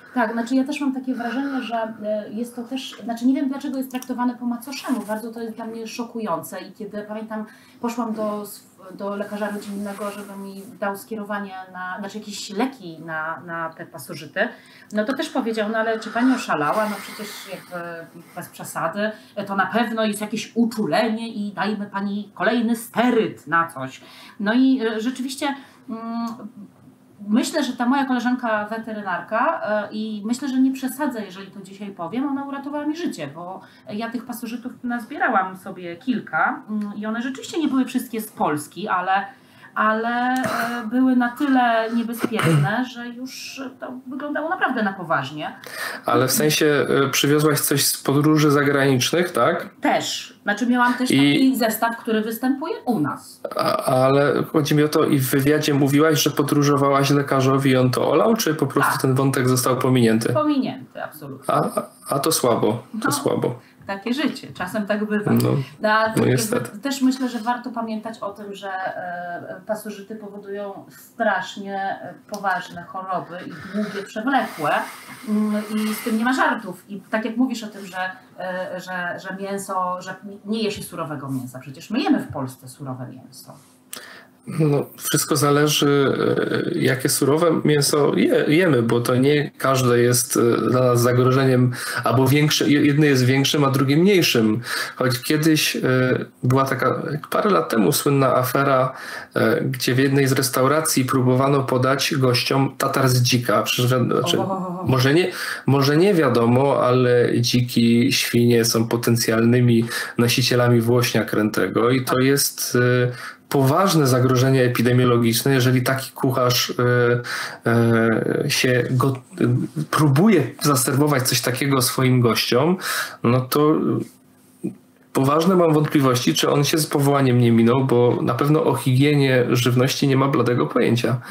Tak, znaczy ja też mam takie wrażenie, że jest to też, znaczy nie wiem dlaczego jest traktowane po macoszemu, bardzo to jest dla mnie szokujące i kiedy pamiętam, poszłam do, do lekarza rodzinnego, żeby mi dał skierowanie na, znaczy jakieś leki na, na te pasożyty, no to też powiedział, no ale czy pani oszalała, no przecież jakby bez przesady, to na pewno jest jakieś uczulenie i dajmy pani kolejny steryd na coś. No i rzeczywiście myślę, że ta moja koleżanka weterynarka i myślę, że nie przesadzę, jeżeli to dzisiaj powiem, ona uratowała mi życie, bo ja tych pasożytów nazbierałam sobie kilka i one rzeczywiście nie były wszystkie z Polski, ale, ale były na tyle niebezpieczne, że już to wyglądało naprawdę na poważnie. Ale w sensie przywiozłaś coś z podróży zagranicznych, tak? Też. Znaczy miałam też taki I... zestaw, który występuje u nas. A, ale chodzi mi o to, i w wywiadzie mówiłaś, że podróżowałaś lekarzowi i on to olał, czy po prostu tak. ten wątek został pominięty? Pominięty, absolutnie. A, a to słabo, to no. słabo. Takie życie, czasem tak bywa. No, no, no niestety. Też myślę, że warto pamiętać o tym, że pasożyty powodują strasznie poważne choroby i długie, przewlekłe i z tym nie ma żartów. I tak jak mówisz o tym, że, że, że mięso, że nie je się surowego mięsa, przecież my jemy w Polsce surowe mięso. No, wszystko zależy, jakie surowe mięso je, jemy, bo to nie każde jest dla nas zagrożeniem, albo większe, jedno jest większym, a drugie mniejszym. Choć kiedyś była taka, parę lat temu słynna afera, gdzie w jednej z restauracji próbowano podać gościom tatar z dzika. Znaczy, może, nie, może nie wiadomo, ale dziki, świnie są potencjalnymi nosicielami włośnia krętego i to jest poważne zagrożenie epidemiologiczne, jeżeli taki kucharz y, y, się go, y, próbuje zaserwować coś takiego swoim gościom, no to poważne mam wątpliwości, czy on się z powołaniem nie minął, bo na pewno o higienie żywności nie ma bladego pojęcia.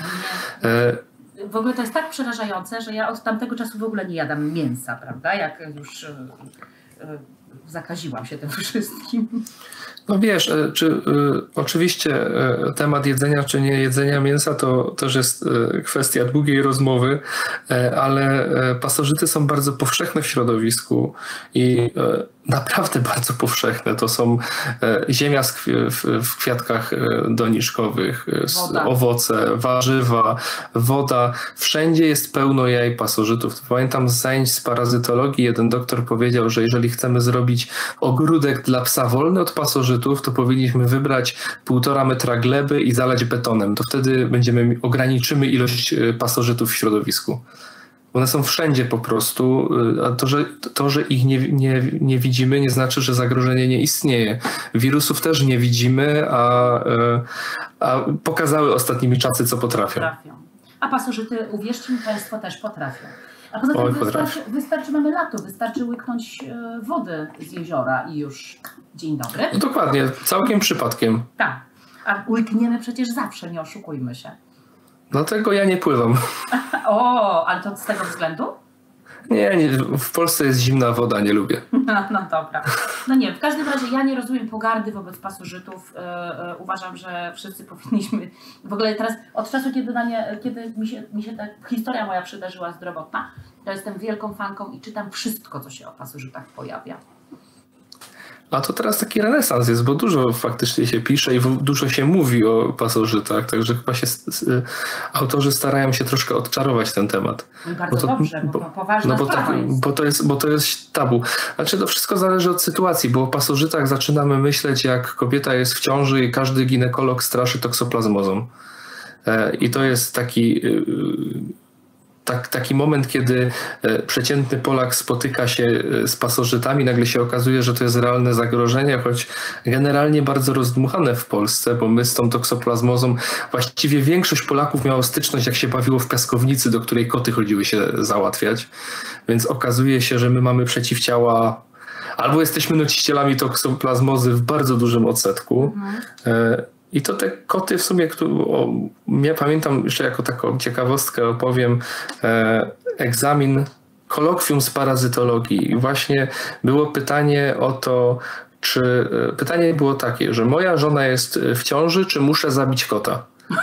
W ogóle to jest tak przerażające, że ja od tamtego czasu w ogóle nie jadam mięsa, prawda? Jak już y, y, zakaziłam się tym wszystkim. No wiesz, czy y, oczywiście y, temat jedzenia czy nie jedzenia mięsa to też jest y, kwestia długiej rozmowy, y, ale y, pasożyty są bardzo powszechne w środowisku i y, naprawdę bardzo powszechne. To są y, ziemia z kwi w, w kwiatkach y, doniczkowych, y, owoce, warzywa, woda. Wszędzie jest pełno jaj pasożytów. Pamiętam z zajęć z parazytologii jeden doktor powiedział, że jeżeli chcemy zrobić ogródek dla psa wolny od pasożytów, to powinniśmy wybrać półtora metra gleby i zalać betonem. To wtedy będziemy ograniczymy ilość pasożytów w środowisku. One są wszędzie po prostu, a to, że, to, że ich nie, nie, nie widzimy, nie znaczy, że zagrożenie nie istnieje. Wirusów też nie widzimy, a, a pokazały ostatnimi czasy, co potrafią. potrafią. A pasożyty, uwierzcie mi, Państwo też potrafią. A poza tym wystarczy, wystarczy, mamy lato, wystarczy łyknąć wody z jeziora i już dzień dobry. No dokładnie, całkiem przypadkiem. Tak, a łykniemy przecież zawsze, nie oszukujmy się. Dlatego ja nie pływam. O, ale to z tego względu? Nie, nie, w Polsce jest zimna woda, nie lubię. No, no dobra. No nie, w każdym razie ja nie rozumiem pogardy wobec pasożytów. Yy, yy, uważam, że wszyscy powinniśmy... W ogóle teraz od czasu, kiedy, na nie, kiedy mi się, mi się ta historia moja przydarzyła zdrowotna, to jestem wielką fanką i czytam wszystko, co się o pasożytach pojawia. A to teraz taki renesans jest, bo dużo faktycznie się pisze i dużo się mówi o pasożytach, także chyba się autorzy starają się troszkę odczarować ten temat. I bardzo bo to, dobrze, bo, bo to poważna no bo, sprawa tak, jest. Bo to jest. Bo to jest tabu. Znaczy to wszystko zależy od sytuacji, bo o pasożytach zaczynamy myśleć, jak kobieta jest w ciąży i każdy ginekolog straszy toksoplazmozą. I to jest taki... Tak, taki moment, kiedy przeciętny Polak spotyka się z pasożytami, nagle się okazuje, że to jest realne zagrożenie, choć generalnie bardzo rozdmuchane w Polsce, bo my z tą toksoplazmozą, właściwie większość Polaków miało styczność, jak się bawiło w piaskownicy, do której koty chodziły się załatwiać, więc okazuje się, że my mamy przeciwciała, albo jesteśmy nosicielami toksoplazmozy w bardzo dużym odsetku. Mhm. I to te koty w sumie, o, ja pamiętam jeszcze jako taką ciekawostkę opowiem e, egzamin, kolokwium z parazytologii. I właśnie było pytanie o to, czy pytanie było takie, że moja żona jest w ciąży, czy muszę zabić kota?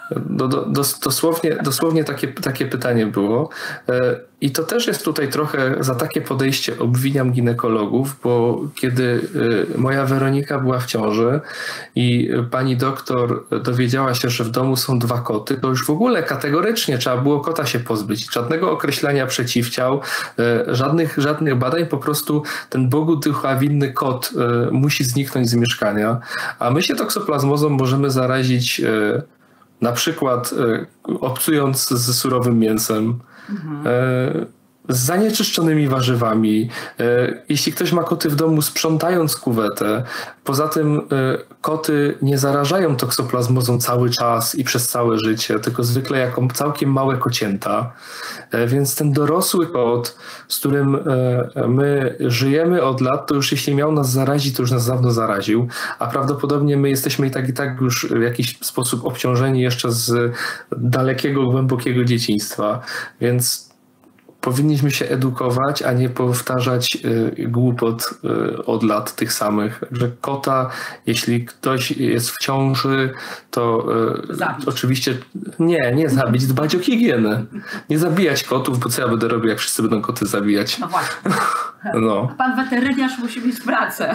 Do, do, dos, dosłownie, dosłownie takie, takie pytanie było. I to też jest tutaj trochę, za takie podejście obwiniam ginekologów, bo kiedy moja Weronika była w ciąży i pani doktor dowiedziała się, że w domu są dwa koty, to już w ogóle kategorycznie trzeba było kota się pozbyć. Żadnego określenia przeciwciał, żadnych, żadnych badań, po prostu ten Bogu ducha winny kot musi zniknąć z mieszkania, a my się toksoplazmozą możemy zarazić na przykład obcując z surowym mięsem, mhm. z zanieczyszczonymi warzywami. Jeśli ktoś ma koty w domu, sprzątając kuwetę. Poza tym koty nie zarażają toksoplazmozą cały czas i przez całe życie, tylko zwykle jako całkiem małe kocięta. Więc ten dorosły kot, z którym my żyjemy od lat, to już jeśli miał nas zarazić, to już nas dawno zaraził, a prawdopodobnie my jesteśmy i tak i tak już w jakiś sposób obciążeni jeszcze z dalekiego, głębokiego dzieciństwa. Więc powinniśmy się edukować, a nie powtarzać y, głupot y, od lat tych samych. Że kota, jeśli ktoś jest w ciąży, to y, oczywiście nie, nie zabić, dbać o higienę. Nie zabijać kotów, bo co ja będę robił, jak wszyscy będą koty zabijać. No właśnie. No. Pan weterynarz musi mieć pracę.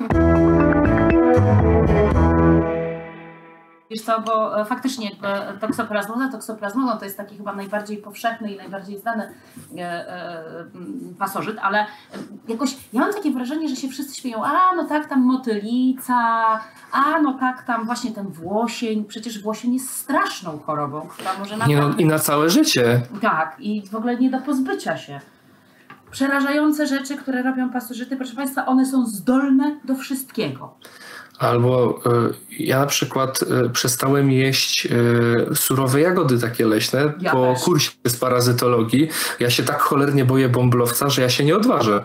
Wiesz co, bo faktycznie toksoplazmoza, toksoplazmoza to jest taki chyba najbardziej powszechny i najbardziej znany e, e, pasożyt, ale jakoś ja mam takie wrażenie, że się wszyscy śmieją, a no tak tam motylica, a no tak tam właśnie ten włosień, przecież włosień jest straszną chorobą, która może naprawdę... Nie no, i na całe życie. Tak, i w ogóle nie do pozbycia się. Przerażające rzeczy, które robią pasożyty, proszę Państwa, one są zdolne do wszystkiego. Albo y, ja na przykład y, przestałem jeść y, surowe jagody takie leśne ja po też. kursie z parazytologii. Ja się tak cholernie boję bąblowca, że ja się nie odważę.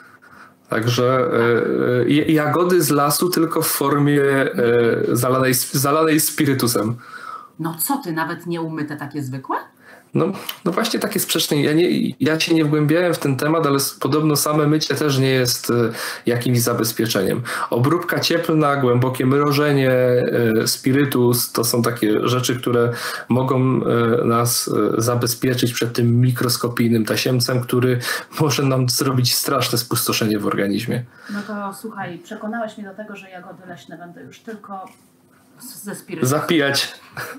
Także y, y, jagody z lasu tylko w formie y, zalanej, zalanej spirytusem. No co ty, nawet nie umyte takie zwykłe? No, no właśnie takie sprzeczne. Ja, nie, ja się nie wgłębiałem w ten temat, ale podobno same mycie też nie jest y, jakimś zabezpieczeniem. Obróbka cieplna, głębokie mrożenie, y, spirytus to są takie rzeczy, które mogą y, nas y, zabezpieczyć przed tym mikroskopijnym tasiemcem, który może nam zrobić straszne spustoszenie w organizmie. No to słuchaj, przekonałeś mnie do tego, że jagody leśne będę już tylko... ze spirytusem. Zapijać.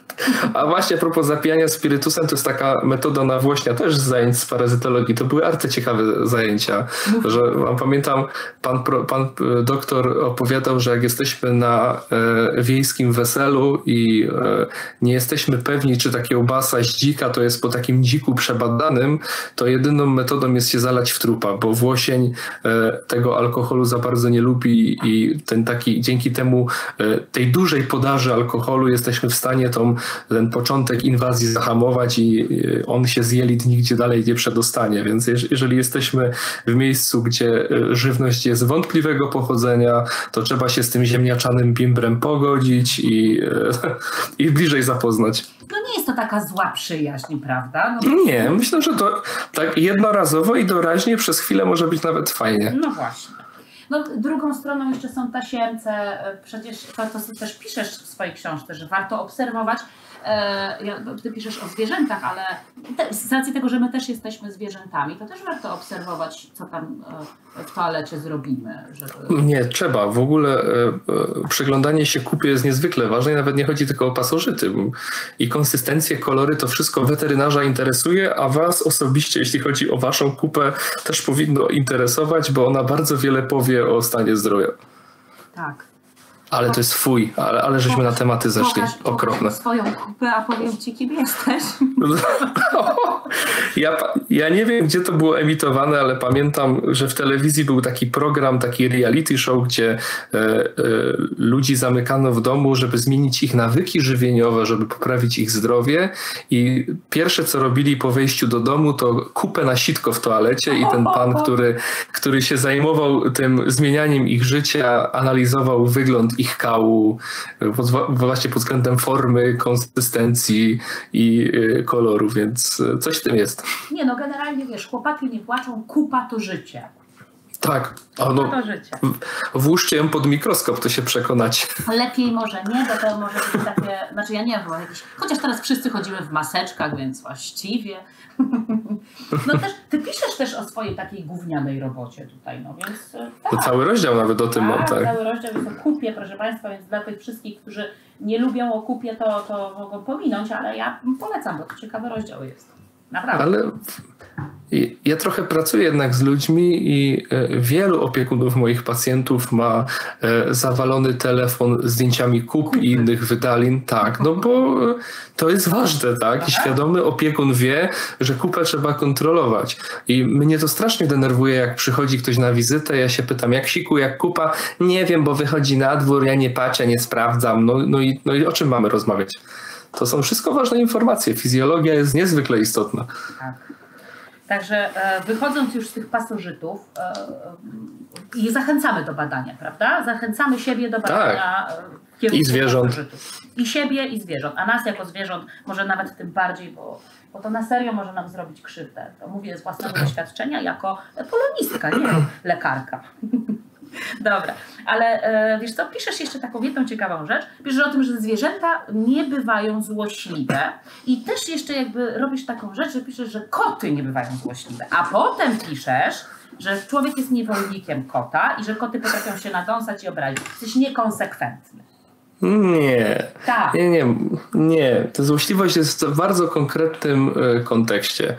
A właśnie a propos zapijania spirytusem, to jest taka metoda nawłośnia też z zajęć z parazytologii. To były arcyciekawe zajęcia. Że pamiętam, pan, pan doktor opowiadał, że jak jesteśmy na e, wiejskim weselu i e, nie jesteśmy pewni, czy ta kiełbasa z dzika to jest po takim dziku przebadanym, to jedyną metodą jest się zalać w trupa, bo włosień e, tego alkoholu za bardzo nie lubi i ten taki, dzięki temu e, tej dużej podaży alkoholu jesteśmy w stanie tą, ten początek inwazji zahamować i on się z jelit nigdzie dalej nie przedostanie. Więc jeżeli jesteśmy w miejscu, gdzie żywność jest wątpliwego pochodzenia, to trzeba się z tym ziemniaczanym bimbrem pogodzić i, i bliżej zapoznać. No nie jest to taka zła przyjaźń, prawda? No nie, myślę, że to tak jednorazowo i doraźnie przez chwilę może być nawet fajnie. No właśnie. No, drugą stroną jeszcze są tasiemce, przecież to, to też piszesz w swojej książce, że warto obserwować, e, ty piszesz o zwierzętach, ale te, z racji tego, że my też jesteśmy zwierzętami, to też warto obserwować, co tam w toalecie zrobimy. Żeby... Nie, trzeba. W ogóle e, e, przyglądanie się kupie jest niezwykle ważne i nawet nie chodzi tylko o pasożyty. I konsystencje, kolory, to wszystko weterynarza interesuje, a was osobiście, jeśli chodzi o waszą kupę, też powinno interesować, bo ona bardzo wiele powie o stanie zdrowia. Tak. Ale to jest fuj, ale, ale żeśmy pokaż, na tematy zeszli. pokaż, Okropne. Pokaż swoją kupę, a powiem ci, kim jesteś. Ja, ja nie wiem, gdzie to było emitowane, ale pamiętam, że w telewizji był taki program, taki reality show, gdzie e, e, ludzi zamykano w domu, żeby zmienić ich nawyki żywieniowe, żeby poprawić ich zdrowie i pierwsze, co robili po wejściu do domu, to kupę na sitko w toalecie i ten pan, który, który się zajmował tym zmienianiem ich życia, analizował wygląd ich kału, właśnie pod względem formy, konsystencji i koloru, więc coś w tym jest. Nie no, generalnie wiesz, chłopaki nie płaczą, kupa to życie. Tak. No, to życie. Włóżcie ją pod mikroskop, to się przekonacie. Lepiej może nie, bo to może być takie, znaczy ja nie wiem, jakieś, chociaż teraz wszyscy chodzimy w maseczkach, więc właściwie. No też, ty piszesz też o swojej takiej gównianej robocie tutaj, no więc tak. To cały rozdział nawet o tym tak, mam, tak. cały rozdział jest o kupie, proszę Państwa, więc dla tych wszystkich, którzy nie lubią o kupie, to, to mogą pominąć, ale ja polecam, bo to ciekawy rozdział jest. Naprawdę. Ale ja trochę pracuję jednak z ludźmi i wielu opiekunów moich pacjentów ma zawalony telefon zdjęciami kup i innych wydalin. Tak, no bo to jest ważne, tak? I świadomy opiekun wie, że kupę trzeba kontrolować. I mnie to strasznie denerwuje, jak przychodzi ktoś na wizytę, ja się pytam, jak siku, jak kupa? Nie wiem, bo wychodzi na dwór, ja nie patrzę, nie sprawdzam. No, no, i, no i o czym mamy rozmawiać? To są wszystko ważne informacje. Fizjologia jest niezwykle istotna. Tak. Także e, wychodząc już z tych pasożytów e, i zachęcamy do badania, prawda? Zachęcamy siebie do badania tak. I zwierząt. Pasożytów. I siebie, i zwierząt. A nas jako zwierząt może nawet tym bardziej, bo, bo to na serio może nam zrobić krzywdę. To mówię z własnego doświadczenia jako polonistka, nie lekarka. Dobra, ale e, wiesz co, piszesz jeszcze taką jedną ciekawą rzecz. Piszesz o tym, że zwierzęta nie bywają złośliwe i też jeszcze jakby robisz taką rzecz, że piszesz, że koty nie bywają złośliwe, a potem piszesz, że człowiek jest niewolnikiem kota i że koty potrafią się nadąsać i obrazić. Jesteś niekonsekwentny. Nie, tak. nie, nie, nie. Ta złośliwość jest w bardzo konkretnym kontekście.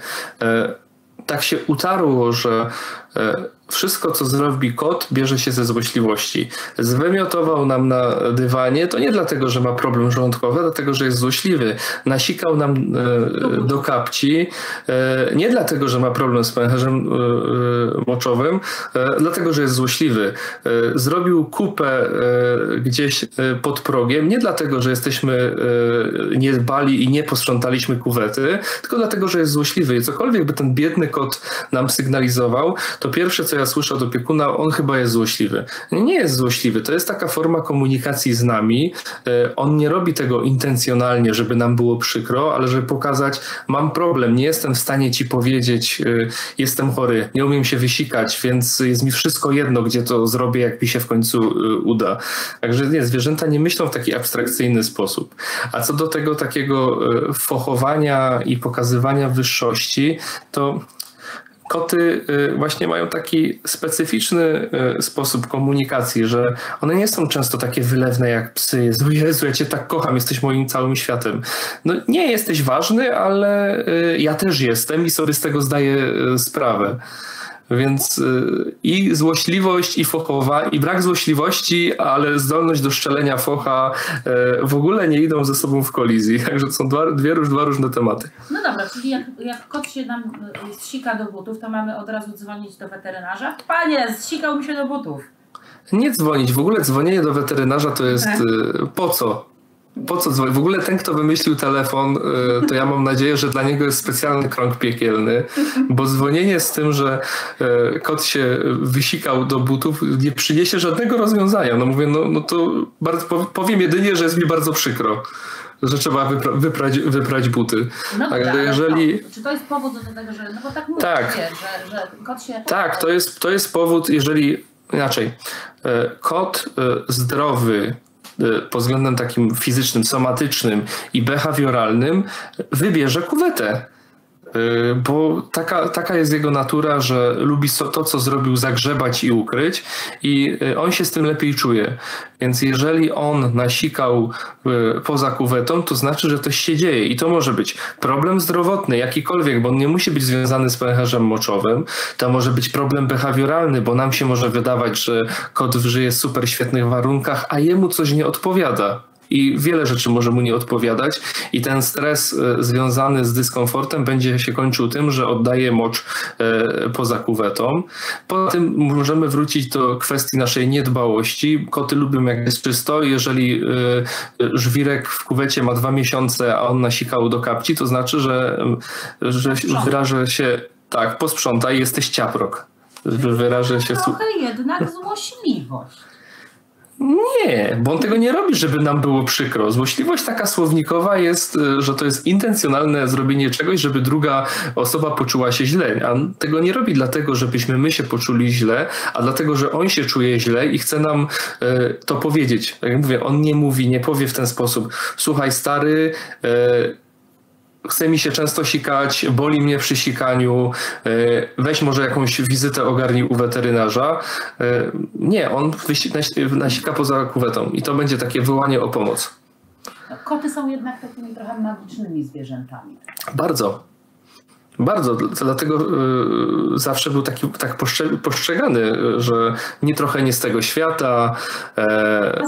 Tak się utarło, że wszystko, co zrobi kot, bierze się ze złośliwości. Zwymiotował nam na dywanie, to nie dlatego, że ma problem żołądkowy, dlatego, że jest złośliwy. Nasikał nam do kapci, nie dlatego, że ma problem z pęcherzem moczowym, dlatego, że jest złośliwy. Zrobił kupę gdzieś pod progiem, nie dlatego, że jesteśmy niedbali i nie posprzątaliśmy kuwety, tylko dlatego, że jest złośliwy. I cokolwiek by ten biedny kot nam sygnalizował, to pierwsze, co ja słyszę od opiekuna, on chyba jest złośliwy. Nie jest złośliwy, to jest taka forma komunikacji z nami. On nie robi tego intencjonalnie, żeby nam było przykro, ale żeby pokazać, mam problem, nie jestem w stanie ci powiedzieć, jestem chory, nie umiem się wysikać, więc jest mi wszystko jedno, gdzie to zrobię, jak mi się w końcu uda. Także nie, zwierzęta nie myślą w taki abstrakcyjny sposób. A co do tego takiego fochowania i pokazywania wyższości, to koty właśnie mają taki specyficzny sposób komunikacji, że one nie są często takie wylewne jak psy. Jezu, Jezu, ja cię tak kocham, jesteś moim całym światem. No nie jesteś ważny, ale ja też jestem i sobie z tego zdaję sprawę. Więc i złośliwość, i fochowa, i brak złośliwości, ale zdolność do szczelenia focha w ogóle nie idą ze sobą w kolizji. Także to są dwa, dwie, dwa różne tematy. No dobra, czyli jak, jak kot się nam zsika do butów, to mamy od razu dzwonić do weterynarza? Panie, zsikał mi się do butów. Nie dzwonić. W ogóle dzwonienie do weterynarza to jest tak. Po co? Po co dzwonić? W ogóle ten, kto wymyślił telefon, to ja mam nadzieję, że dla niego jest specjalny krąg piekielny, bo dzwonienie z tym, że kot się wysikał do butów, nie przyniesie żadnego rozwiązania. No mówię, no, no to bardzo, powiem jedynie, że jest mi bardzo przykro, że trzeba wypra- wyprać, wyprać buty. No tak, tak, jeżeli... to, czy to jest powód do tego, że... No bo tak mówię, tak. że, że kot się... Tak, to jest, to jest powód, jeżeli... Inaczej. Kot zdrowy, pod względem takim fizycznym, somatycznym i behawioralnym wybierze kuwetę. Bo taka, taka jest jego natura, że lubi to, co zrobił, zagrzebać i ukryć i on się z tym lepiej czuje. Więc jeżeli on nasikał poza kuwetą, to znaczy, że coś się dzieje i to może być problem zdrowotny, jakikolwiek, bo on nie musi być związany z pęcherzem moczowym. To może być problem behawioralny, bo nam się może wydawać, że kot żyje w super świetnych warunkach, a jemu coś nie odpowiada. I wiele rzeczy może mu nie odpowiadać i ten stres związany z dyskomfortem będzie się kończył tym, że oddaje mocz poza kuwetą. Poza tym możemy wrócić do kwestii naszej niedbałości. Koty lubią, jak jest czysto. Jeżeli żwirek w kuwecie ma dwa miesiące, a on nasikał do kapci, to znaczy, że, że wyrażę się tak, posprzątaj, jesteś ciaprok. Wyrażę się... Trochę jednak złośliwość. Nie, bo on tego nie robi, żeby nam było przykro. Złośliwość taka słownikowa jest, że to jest intencjonalne zrobienie czegoś, żeby druga osoba poczuła się źle. A on tego nie robi dlatego, żebyśmy my się poczuli źle, a dlatego, że on się czuje źle i chce nam e, to powiedzieć. Tak jak mówię, on nie mówi, nie powie w ten sposób: słuchaj stary, e, chce mi się często sikać, boli mnie przy sikaniu, weź może jakąś wizytę ogarnij u weterynarza. Nie, on nasika poza kuwetą i to będzie takie wołanie o pomoc. Koty są jednak takimi trochę magicznymi zwierzętami. Bardzo. Bardzo, dlatego y, zawsze był taki tak postrzegany, że nie trochę nie z tego świata. E,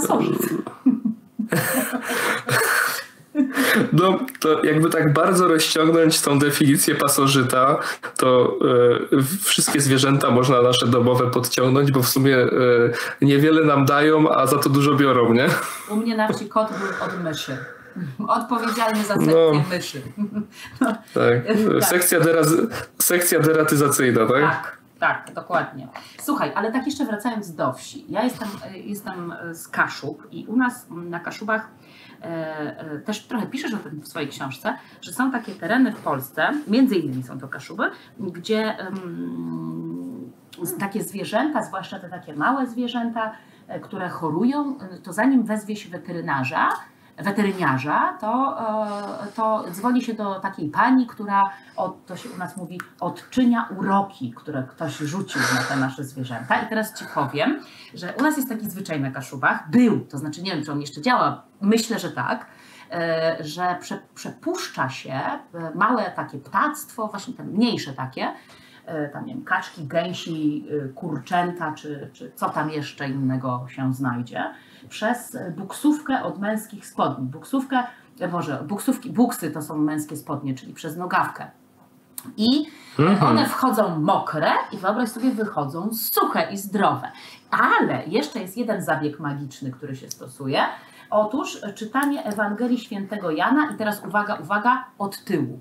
No, to jakby tak bardzo rozciągnąć tą definicję pasożyta, to e, wszystkie zwierzęta można nasze domowe podciągnąć, bo w sumie e, niewiele nam dają, a za to dużo biorą, nie? U mnie na wsi kot był od myszy. Odpowiedzialny za sekcję no, myszy. No, tak. tak. Sekcja, deraz, sekcja deratyzacyjna, tak? Tak. Tak, dokładnie. Słuchaj, ale tak jeszcze wracając do wsi. Ja jestem, jestem z Kaszub i u nas na Kaszubach e, też trochę piszesz o tym w swojej książce, że są takie tereny w Polsce, między innymi są to Kaszuby, gdzie um, takie zwierzęta, zwłaszcza te takie małe zwierzęta, które chorują, to zanim wezwie się weterynarza, weteryniarza, to, to dzwoni się do takiej pani, która, od, to się u nas mówi, odczynia uroki, które ktoś rzucił na te nasze zwierzęta. I teraz ci powiem, że u nas jest taki zwyczaj na Kaszubach, był, to znaczy nie wiem, czy on jeszcze działa, myślę, że tak, że prze, przepuszcza się małe takie ptactwo, właśnie te mniejsze takie, tam nie wiem, kaczki, gęsi, kurczęta, czy, czy co tam jeszcze innego się znajdzie, przez buksówkę od męskich spodni. Buksówkę, może buksówki, buksy to są męskie spodnie, czyli przez nogawkę. I mhm. one wchodzą mokre i wyobraź sobie, wychodzą suche i zdrowe. Ale jeszcze jest jeden zabieg magiczny, który się stosuje. Otóż czytanie Ewangelii Świętego Jana i teraz uwaga, uwaga, od tyłu.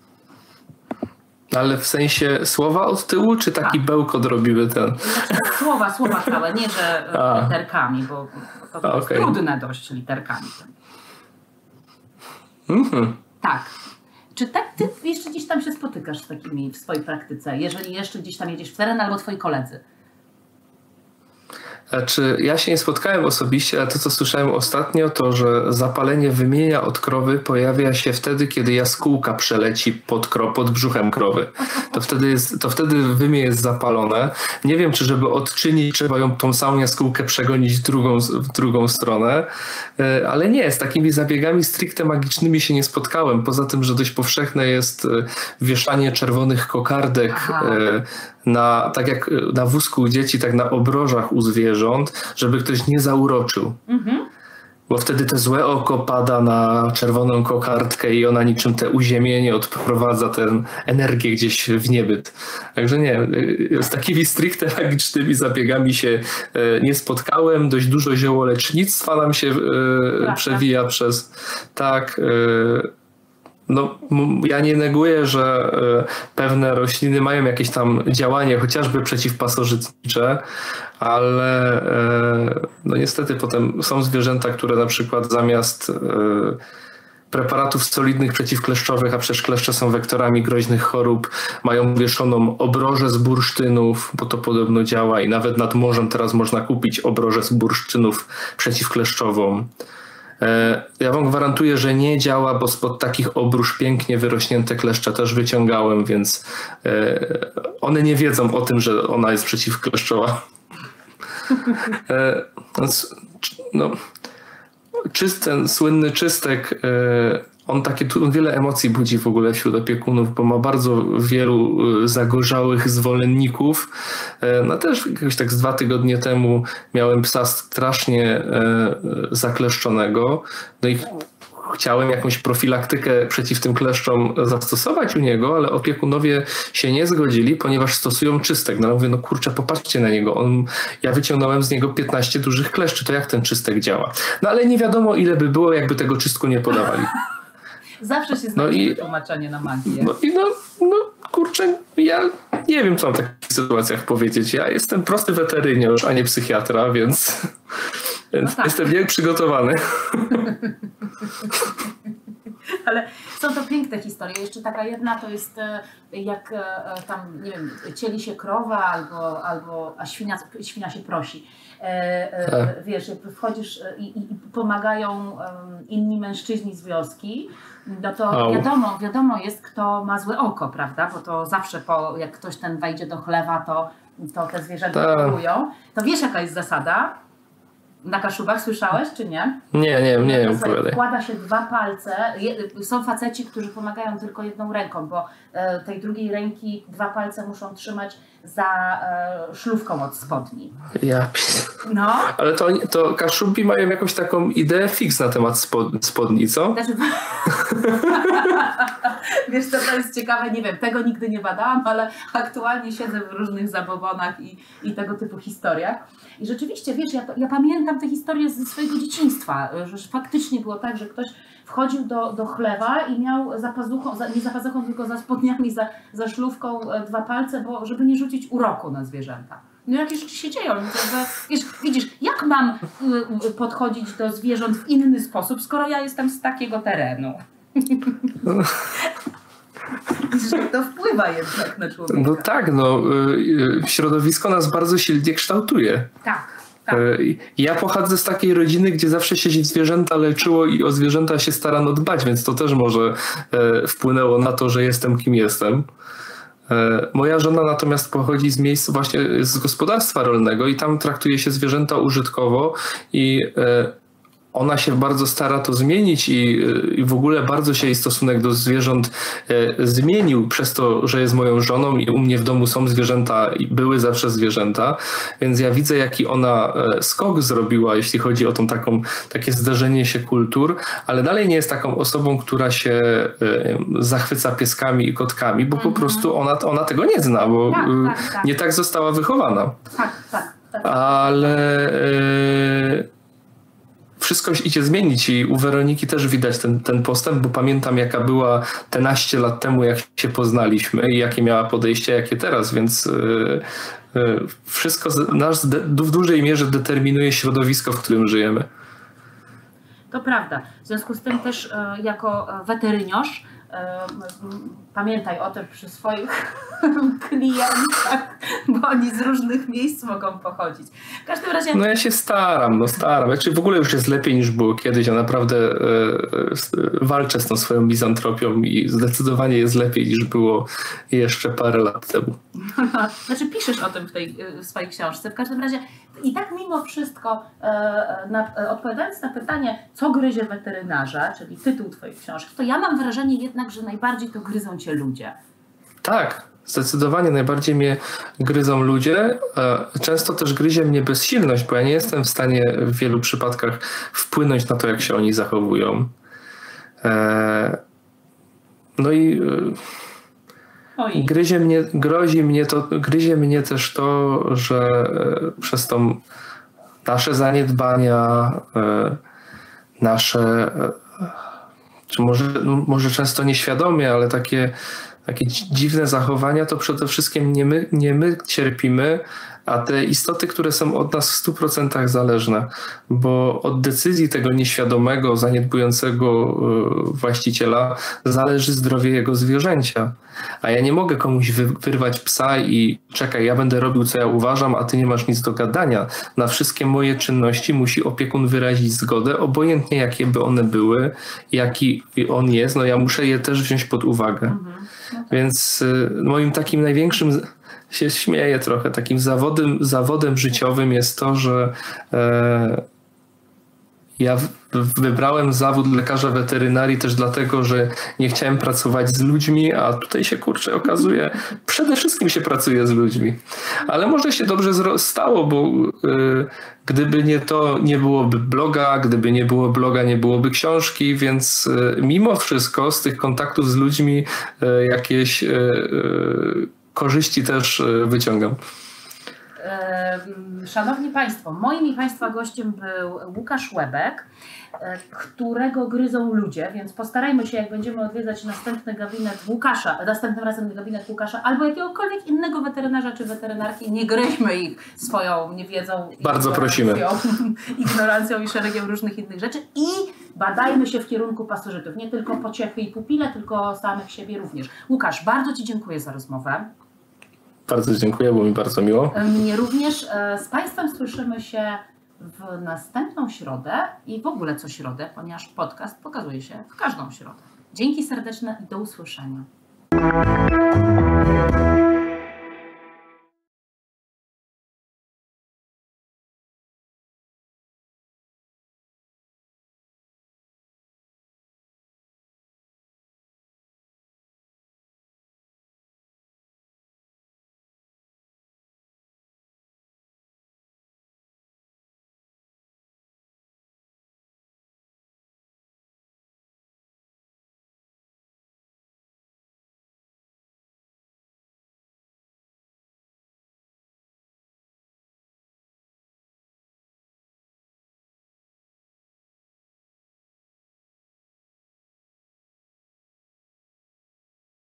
Ale w sensie słowa od tyłu, czy taki tak. bełkot robiły ten? Słowa, słowa całe, nie że A. literkami, bo to, to okay. jest trudne dość literkami. Mhm. Tak. Czy tak ty jeszcze gdzieś tam się spotykasz z takimi w swojej praktyce, jeżeli jeszcze gdzieś tam jedziesz w teren albo twoi koledzy? Znaczy, ja się nie spotkałem osobiście, ale to, co słyszałem ostatnio, to, że zapalenie wymienia od krowy pojawia się wtedy, kiedy jaskółka przeleci pod, kro, pod brzuchem krowy. To wtedy, jest, to wtedy wymię jest zapalone. Nie wiem, czy żeby odczynić, trzeba ją tą samą jaskółkę przegonić w drugą, w drugą stronę, ale nie, z takimi zabiegami stricte magicznymi się nie spotkałem. Poza tym, że dość powszechne jest wieszanie czerwonych kokardek Aha. na, tak jak na wózku u dzieci, tak na obrożach u zwierząt, żeby ktoś nie zauroczył. Mhm. Bo wtedy te złe oko pada na czerwoną kokardkę i ona niczym te uziemienie odprowadza tę energię gdzieś w niebyt. Także nie, z takimi stricte magicznymi zabiegami się nie spotkałem. Dość dużo ziołolecznictwa nam się Prawda. przewija przez... Tak... No, ja nie neguję, że pewne rośliny mają jakieś tam działanie, chociażby przeciwpasożytnicze, ale no niestety potem są zwierzęta, które na przykład zamiast preparatów solidnych przeciwkleszczowych, a przecież kleszcze są wektorami groźnych chorób, mają wieszoną obrożę z bursztynów, bo to podobno działa i nawet nad morzem teraz można kupić obrożę z bursztynów przeciwkleszczową. Ja wam gwarantuję, że nie działa, bo spod takich obróż pięknie wyrośnięte kleszcze też wyciągałem, więc one nie wiedzą o tym, że ona jest przeciwkleszczowa. No, czyst, ten słynny czystek, on takie on wiele emocji budzi w ogóle wśród opiekunów, bo ma bardzo wielu zagorzałych zwolenników. No też jakoś tak z dwa tygodnie temu miałem psa strasznie zakleszczonego. No i chciałem jakąś profilaktykę przeciw tym kleszczom zastosować u niego, ale opiekunowie się nie zgodzili, ponieważ stosują czystek. No mówię, no kurczę, popatrzcie na niego. On, ja wyciągnąłem z niego piętnaście dużych kleszczy, to jak ten czystek działa? No ale nie wiadomo, ile by było, jakby tego czystku nie podawali. Zawsze się znajdzie no tłumaczenie na magię. No i no, no kurczę, ja nie wiem, co mam w takich sytuacjach powiedzieć. Ja jestem prosty weteryniarz, a nie psychiatra, więc... Więc no tak. jestem nieprzygotowany. Ale są to piękne historie. Jeszcze taka jedna to jest jak tam, nie wiem, cieli się krowa albo, albo a świnia, świnia się prosi. Tak. Wiesz, jak wchodzisz i, i pomagają inni mężczyźni z wioski, no to wiadomo, wiadomo jest, kto ma złe oko, prawda? Bo to zawsze po, jak ktoś ten wejdzie do chlewa, to, to te zwierzęta polują. To wiesz, jaka jest zasada? Na Kaszubach słyszałeś, czy nie? Nie, nie, nie, nie opowiadaj. Wkłada się dwa palce. Są faceci, którzy pomagają tylko jedną ręką, bo tej drugiej ręki dwa palce muszą trzymać za szlufką od spodni. Ja No. Ale to, to Kaszubi mają jakąś taką ideę fix na temat spod, spodni, co? Znaczy, wiesz co, to jest ciekawe, nie wiem, tego nigdy nie badałam, ale aktualnie siedzę w różnych zabobonach i, i tego typu historiach. I rzeczywiście, wiesz, ja, ja pamiętam te historie ze swojego dzieciństwa, że faktycznie było tak, że ktoś wchodził do, do chlewa i miał za pazuchą, za, nie za pazuchą, tylko za spodniami, za, za szlufką dwa palce, bo żeby nie rzucić uroku na zwierzęta. No jakieś rzeczy się dzieją. Że, wiesz, widzisz, jak mam podchodzić do zwierząt w inny sposób, skoro ja jestem z takiego terenu? Że to wpływa jednak na człowieka. No tak, no środowisko nas bardzo silnie kształtuje. Tak, tak. Ja pochodzę z takiej rodziny, gdzie zawsze się zwierzęta leczyło i o zwierzęta się starano dbać, więc to też może wpłynęło na to, że jestem kim jestem. Moja żona natomiast pochodzi z miejsca właśnie z gospodarstwa rolnego i tam traktuje się zwierzęta użytkowo i ona się bardzo stara to zmienić i, i w ogóle bardzo się jej stosunek do zwierząt e, zmienił przez to, że jest moją żoną i u mnie w domu są zwierzęta i były zawsze zwierzęta, więc ja widzę, jaki ona e, skok zrobiła, jeśli chodzi o tą taką, takie zderzenie się kultur, ale dalej nie jest taką osobą, która się e, zachwyca pieskami i kotkami, bo mm-hmm. po prostu ona, ona tego nie zna, bo tak, e, tak, tak. nie tak została wychowana. Tak, tak. tak. Ale... E, wszystko idzie zmienić i u Weroniki też widać ten, ten postęp, bo pamiętam, jaka była te naście lat temu, jak się poznaliśmy i jakie miała podejście, jakie teraz, więc yy, yy, wszystko nas de- w dużej mierze determinuje środowisko, w którym żyjemy. To prawda. W związku z tym też yy, jako weteryniarz pamiętaj o tym przy swoich klientach, bo oni z różnych miejsc mogą pochodzić. W każdym razie... No ja się staram, no staram. Znaczy w ogóle już jest lepiej niż było kiedyś. Ja naprawdę e, e, walczę z tą swoją mizantropią i zdecydowanie jest lepiej niż było jeszcze parę lat temu. Znaczy piszesz o tym w tej w swojej książce. W każdym razie i tak mimo wszystko e, na, odpowiadając na pytanie, co gryzie weterynarza, czyli tytuł twojej książki, to ja mam wrażenie jednak, że najbardziej to gryzą cię ludzie. Tak, zdecydowanie najbardziej mnie gryzą ludzie. Często też gryzie mnie bezsilność, bo ja nie jestem w stanie w wielu przypadkach wpłynąć na to, jak się oni zachowują. No i Oj. Gryzie mnie, grozi mnie to, gryzie mnie też to, że przez to nasze zaniedbania, nasze, czy może, może często nieświadomie, ale takie, takie dziwne zachowania, to przede wszystkim nie my, nie my cierpimy, a te istoty, które są od nas w stu procentach zależne, bo od decyzji tego nieświadomego, zaniedbującego właściciela zależy zdrowie jego zwierzęcia. A ja nie mogę komuś wyrwać psa i czekaj, ja będę robił, co ja uważam, a ty nie masz nic do gadania. Na wszystkie moje czynności musi opiekun wyrazić zgodę, obojętnie jakie by one były, jaki on jest, no ja muszę je też wziąć pod uwagę. Mhm. No tak. Więc moim takim największym... się śmieję trochę. Takim zawodem, zawodem życiowym jest to, że e, ja w, wybrałem zawód lekarza weterynarii też dlatego, że nie chciałem pracować z ludźmi, a tutaj się kurczę okazuje, przede wszystkim się pracuje z ludźmi. Ale może się dobrze stało, bo e, gdyby nie to, nie byłoby bloga, gdyby nie było bloga, nie byłoby książki, więc e, mimo wszystko z tych kontaktów z ludźmi e, jakieś e, korzyści też wyciągam. Szanowni Państwo, moim i Państwa gościem był Łukasz Łebek, którego gryzą ludzie, więc postarajmy się, jak będziemy odwiedzać następny gabinet Łukasza, następnym razem gabinet Łukasza albo jakiegokolwiek innego weterynarza czy weterynarki, nie gryźmy ich swoją niewiedzą, bardzo prosimy, ignorancją i szeregiem różnych innych rzeczy i badajmy się w kierunku pasożytów, nie tylko pociechy i pupile, tylko samych siebie również. Łukasz, bardzo Ci dziękuję za rozmowę. Bardzo dziękuję, było mi bardzo miło. Mnie również. Z Państwem słyszymy się w następną środę i w ogóle co środę, ponieważ podcast pokazuje się w każdą środę. Dzięki serdeczne i do usłyszenia.